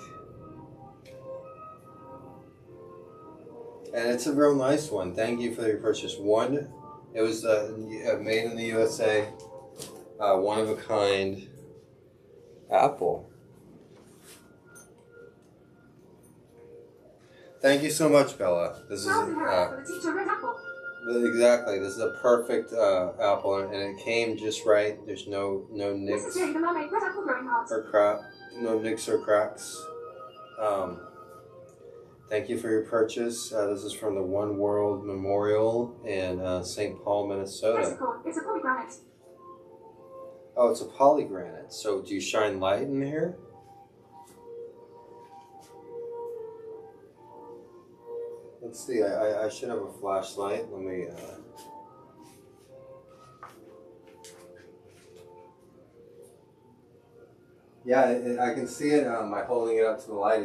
And it's a real nice one. Thank you for your purchase. It was made in the USA, one of a kind apple. Thank you so much, Bella. This is for the teacher, red apple. exactly. This is a perfect apple, and it came just right. There's no nicks Mrs.G, the mermaid, red apple growing heart. or no nicks or cracks. Thank you for your purchase. This is from the One World Memorial in St. Paul, Minnesota. It's a pomegranate. Oh, it's a polygranate. So do you shine light in here? Let's see. I should have a flashlight. Let me... Yeah, I can see it by holding it up to the light.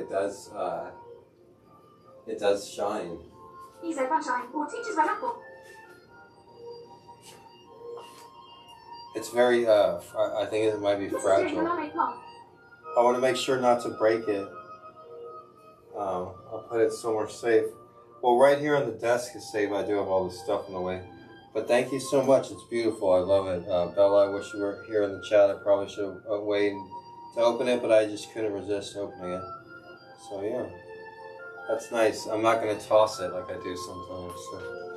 It does shine. He's no sunshine. Or teacher's red apple. It's very, I think it might be Mrs.G, the fragile. mermaid plum. I want to make sure not to break it. I'll put it somewhere safe. Well, right here on the desk is safe. I do have all this stuff in the way. But thank you so much. It's beautiful. I love it. Bella, I wish you were here in the chat. I probably should have waited to open it, but I just couldn't resist opening it. So, yeah. That's nice. I'm not going to toss it like I do sometimes. So.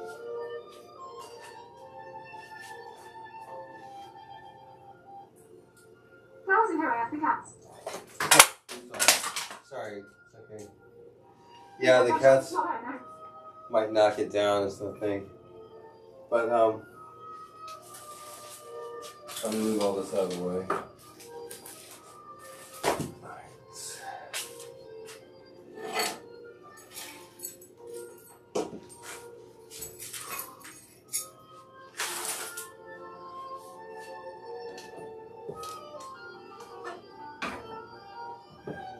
Flowers in her eye, the cats. Sorry. It's okay. Yeah, the cats might knock it down is the thing. But, I'm going to move all this out of the way.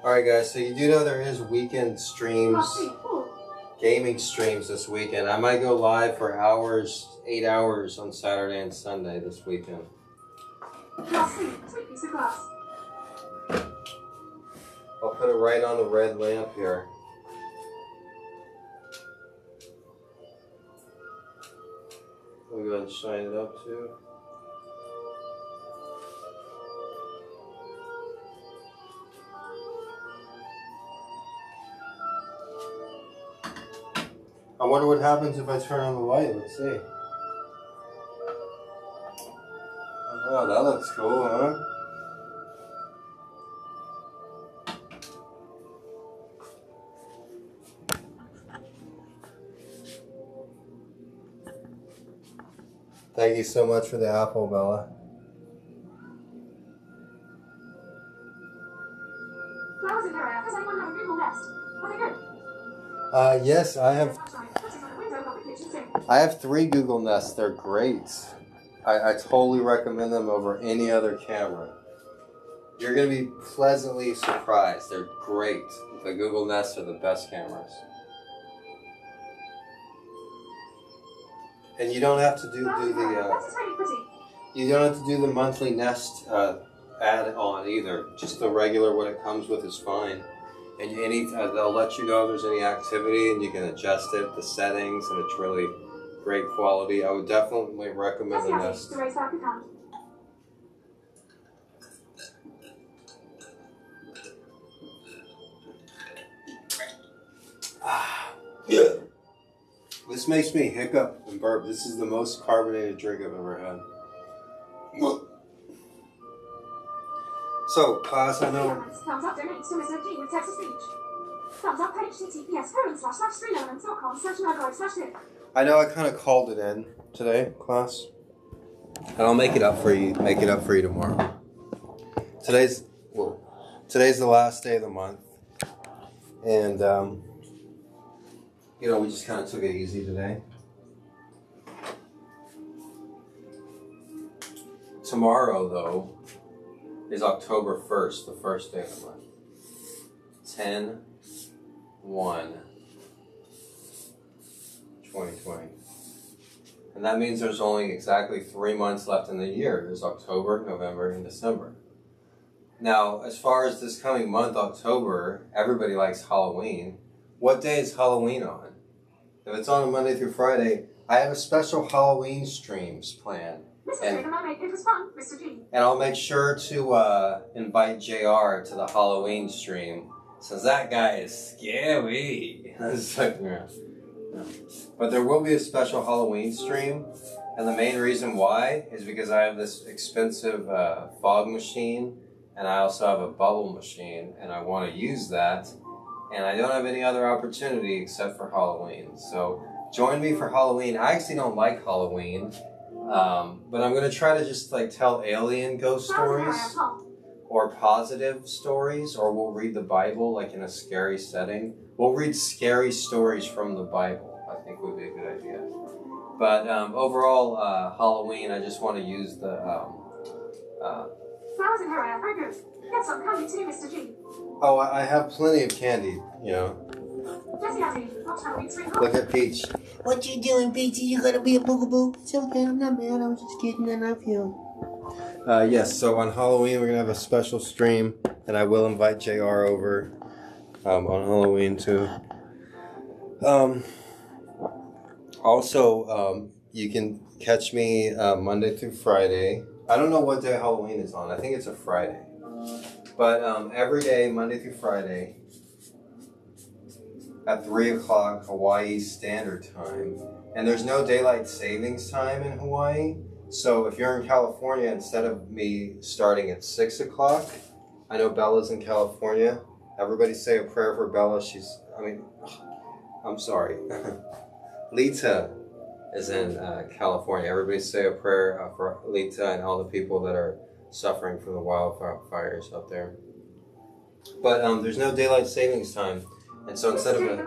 Alright guys, so you do know there is weekend streams, Class C, 4. gaming streams this weekend. I might go live for hours, 8 hours on Saturday and Sunday this weekend. Class C, sweet piece of glass. I'll put it right on the red lamp here. We'll go ahead and shine it up too. I wonder what happens if I turn on the light. Let's see. Oh, wow, that looks cool, huh? Thank you so much for the apple, Bella. Flowers in her hair. Does anyone have a Google Nest? Are they good? Yes, I have. Put it on the window above the kitchen sink. I have 3 Google Nests. They're great. I totally recommend them over any other camera. You're going to be pleasantly surprised. They're great. The Google Nests are the best cameras. And you don't have to do That is really pretty. you don't have to do the monthly Nest add-on either. Just the regular what it comes with is fine. And they'll let you know if there's any activity, and you can adjust it, the settings, and it's really great quality. I would definitely recommend the Nest. To raise that account. This makes me hiccup and burp. This is the most carbonated drink I've ever had. So, class, I know. Thumbs up donates to Mr.G with text-to-speech. Thumbs up page to TTS://streamelements.com/3element/tip. I know I kind of called it in today, class. And I'll make it up for you. Make it up for you tomorrow. Today's the last day of the month, and you know, we just kind of took it easy today. Tomorrow, though, is October 1st, the first day of the month. 10/1/2020. And that means there's only exactly 3 months left in the year. There's October, November, and December. Now, as far as this coming month, October, everybody likes Halloween. What day is Halloween on? If it's on a Monday through Friday, I have a special Halloween streams planned. Mr. G, the mermaid, it was fun, Mr. G. And I'll make sure to invite JR to the Halloween stream, since that guy is scary. But there will be a special Halloween stream, and the main reason why is because I have this expensive fog machine, and I also have a bubble machine, and I want to use that, and I don't have any other opportunity except for Halloween. So join me for Halloween. I actually don't like Halloween. But I'm going to try to just like tell alien ghost stories or positive stories, or we'll read the Bible like in a scary setting. We'll read scary stories from the Bible, I think would be a good idea. But overall, Halloween, I just want to use the... Flowers in her hair, very good. Get some candy too, Mr. G. Oh, I have plenty of candy, you know. Jesse Addy, watch Halloween stream. Look at Peach. What you doing, Peachy? You gonna be a boogaboo? It's okay, I'm not mad. I was just kidding. I love you. Yes, so on Halloween, we're going to have a special stream, and I will invite JR over on Halloween, too. Also, you can catch me Monday through Friday. I don't know what day Halloween is on. I think it's a Friday. But every day, Monday through Friday, at 3 o'clock Hawaii Standard Time. And there's no daylight savings time in Hawaii. So if you're in California, instead of me starting at 6 o'clock, I know Bella's in California. Everybody say a prayer for Bella. I'm sorry. Lita is in California. Everybody say a prayer for Lita and all the people that are suffering from the wildfires up there. But there's no daylight savings time. And so instead of a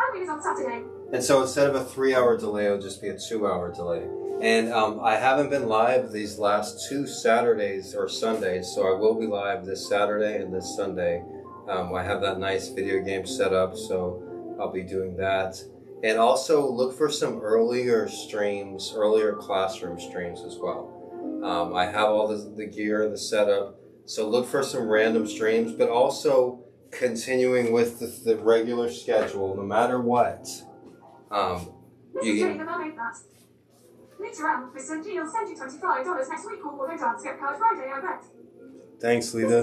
3-hour delay, it'll just be a 2-hour delay. And I haven't been live these last 2 Saturdays or Sundays, so I will be live this Saturday and this Sunday I have that nice video game set up, so I'll be doing that. And also look for some earlier streams, earlier classroom streams as well. I have all the gear and the setup, so look for some random streams, but also continuing with the regular schedule, no matter what. You can... Later on, Mr.G will send you $25 next week or no dance gift card Friday, I bet. Thanks, Lita.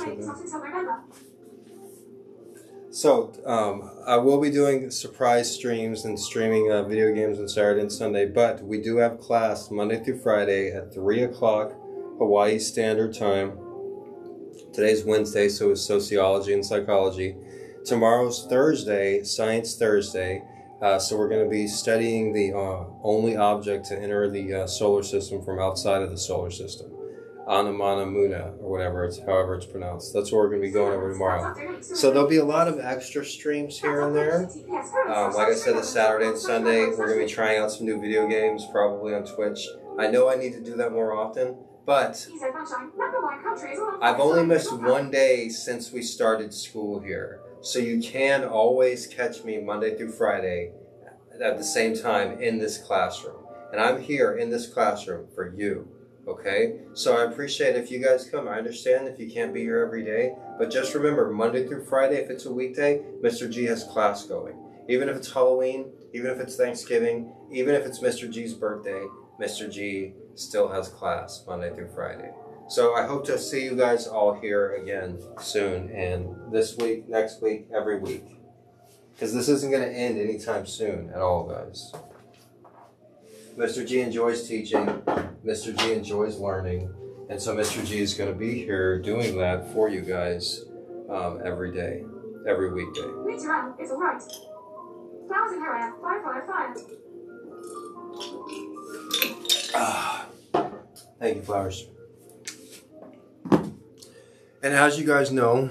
So, I will be doing surprise streams and streaming video games on Saturday and Sunday, but we do have class Monday through Friday at 3 o'clock Hawaii Standard Time. Today's Wednesday, so it's Sociology and Psychology. Tomorrow's Thursday, Science Thursday, so we're going to be studying the only object to enter the solar system from outside of the solar system. Anamana Muna, or however it's pronounced. That's what we're going to be going over tomorrow. So there'll be a lot of extra streams here and there. Like I said, this Saturday and Sunday, we're going to be trying out some new video games, probably on Twitch. I know I need to do that more often, but I've only missed one day since we started school here. So you can always catch me Monday through Friday at the same time in this classroom. And I'm here in this classroom for you. Okay, so I appreciate if you guys come. I understand if you can't be here every day, but just remember, Monday through Friday, if it's a weekday, Mr. G has class going. Even if it's Halloween, even if it's Thanksgiving, even if it's Mr. G's birthday, Mr. G still has class Monday through Friday. So I hope to see you guys all here again soon, and this week, next week, every week. Because this isn't going to end anytime soon at all, guys. Mr. G enjoys teaching, Mr. G enjoys learning, and so Mr. G is going to be here doing that for you guys every day, every weekday. Later on, it's alright. Flowers in her hair, fire. Thank you, Flowers. And as you guys know,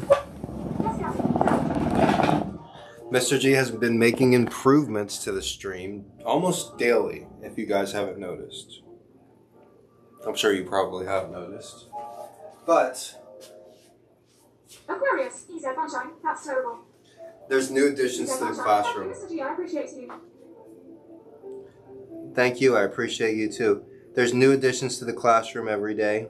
Mr. G has been making improvements to the stream almost daily, if you guys haven't noticed. I'm sure you probably have noticed. But Aquarius, he said sunshine. That's terrible. There's new additions to the classroom. Mr. G, I appreciate you. Thank you, I appreciate you too. There's new additions to the classroom every day.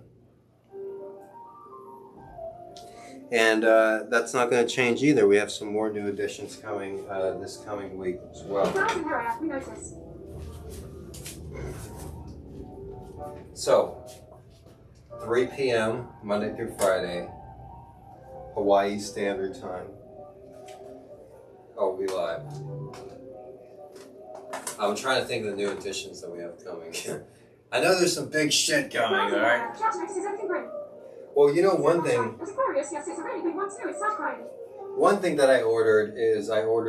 And that's not going to change either. We have some more new additions coming this coming week as well. So, 3 p.m. Monday through Friday, Hawaii Standard Time. I'll be live. I'm trying to think of the new additions that we have coming. I know there's some big shit coming, alright? Well, you know one thing. One thing that I ordered is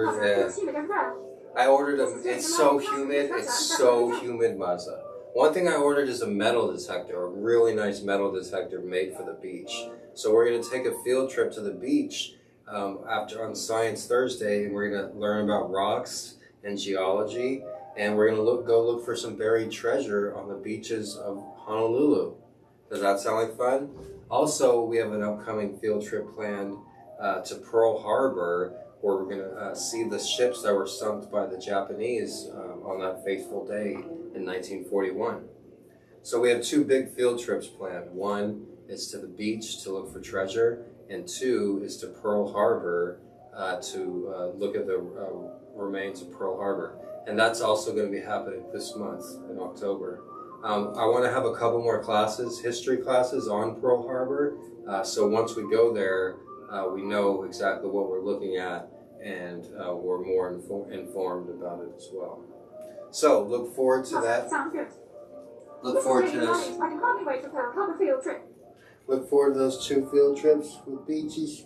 it's so humid, Maza. One thing I ordered is a metal detector, a really nice metal detector made for the beach. So we're going to take a field trip to the beach on Science Thursday, and we're going to learn about rocks and geology, and we're going to go look for some buried treasure on the beaches of Honolulu. Does that sound like fun? Also, we have an upcoming field trip planned to Pearl Harbor, where we're going to see the ships that were sunk by the Japanese on that fateful day in 1941. So we have two big field trips planned. One is to the beach to look for treasure, and two is to Pearl Harbor to look at the remains of Pearl Harbor. And that's also going to be happening this month in October. I want to have a couple more classes, history classes on Pearl Harbor. So once we go there, we know exactly what we're looking at, and we're more informed about it as well. So look forward to that. Sounds good. Look forward to this. I can hardly wait for Pearl Harbor field trip. Look forward to those two field trips with beaches.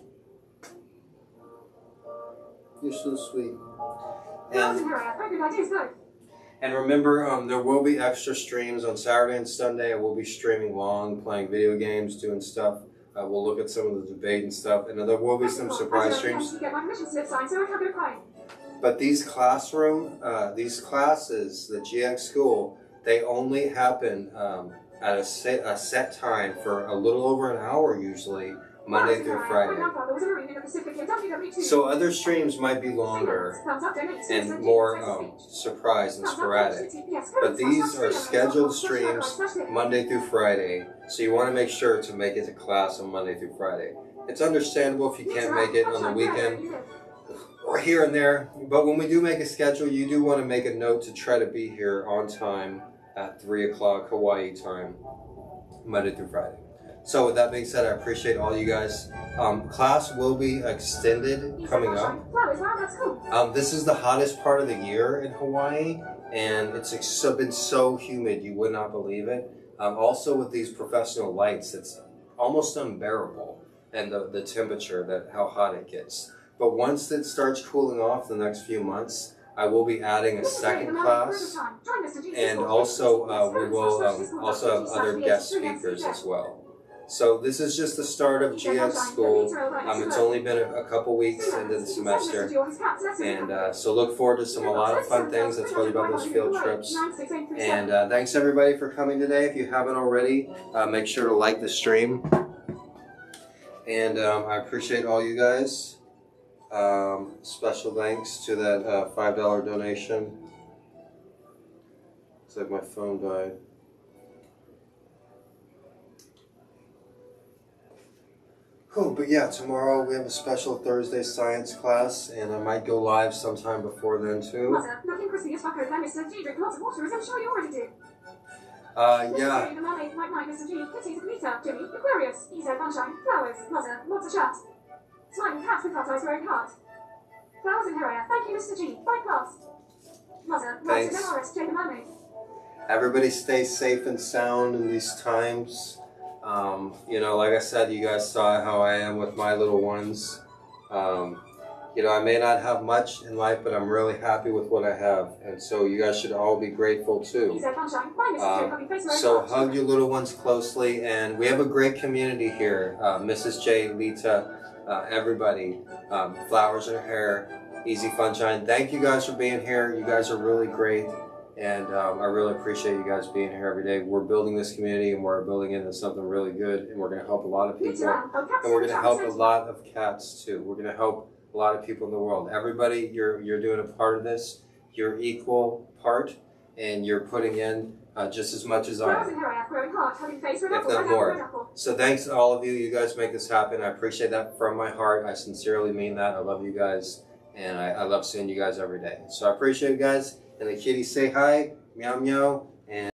You're so sweet. And remember, there will be extra streams on Saturday and Sunday. I will be streaming long, playing video games, doing stuff. We'll look at some of the debate and stuff, and there will be some surprise streams. But these classes, the GX School, they only happen at a set time for a little over an hour usually Monday through Friday. So other streams might be longer and more surprise and sporadic. But these are scheduled streams Monday through Friday. So you want to make sure to make it to class on Monday through Friday. It's understandable if you can't make it on the weekend or here and there. But when we do make a schedule, you do want to make a note to try to be here on time at 3 o'clock Hawaii time, Monday through Friday. So with that being said, I appreciate all you guys. Class will be extended coming up. This is the hottest part of the year in Hawaii, and it's been so humid you would not believe it. Also with these professional lights, it's almost unbearable, and the temperature, how hot it gets. But once it starts cooling off the next few months, I will be adding a second class, and also we will also have other guest speakers as well. So this is just the start of GS school. It's only been a couple weeks into the semester, and so look forward to a lot of fun things. I told you about those field trips. And thanks everybody for coming today. If you haven't already, make sure to like the stream. And I appreciate all you guys. Special thanks to that $5 donation. Looks like my phone died. Cool, but yeah, tomorrow we have a special Thursday science class, and I might go live sometime before then too. Nothing crispy as fucker than Mr.G. Drink lots of water, as I'm sure you already do. Yeah. The mermaid, Mike, Mr.G. Kitty, Rita, Jimmy, Aquarius, Ezo, Sunshine, Flowers, Mother, lots of chat. Smiling cats with hot eyes growing heart. Flowers in her area. Thank you, Mr.G. Bye, class. Mother, Thanks. Morris, Jay the mermaid. Everybody stay safe and sound in these times. You know, like I said, you guys saw how I am with my little ones. You know, I may not have much in life, but I'm really happy with what I have. And so you guys should all be grateful too. So hug your little ones closely. And we have a great community here. Mrs. J, Lita, everybody. Flowers in her hair, Easy Funshine. Thank you guys for being here. You guys are really great. And I really appreciate you guys being here every day. We're building this community, and we're building it into something really good, and we're going to help a lot of people, and we're going to help a lot of cats too. We're going to help a lot of people in the world. Everybody, you're doing a part of this. You're equal part, and you're putting in just as much as I am, if not more. So thanks to all of you. You guys make this happen. I appreciate that from my heart. I sincerely mean that. I love you guys, and I love seeing you guys every day. So I appreciate you guys. And the kitties say hi, meow meow, and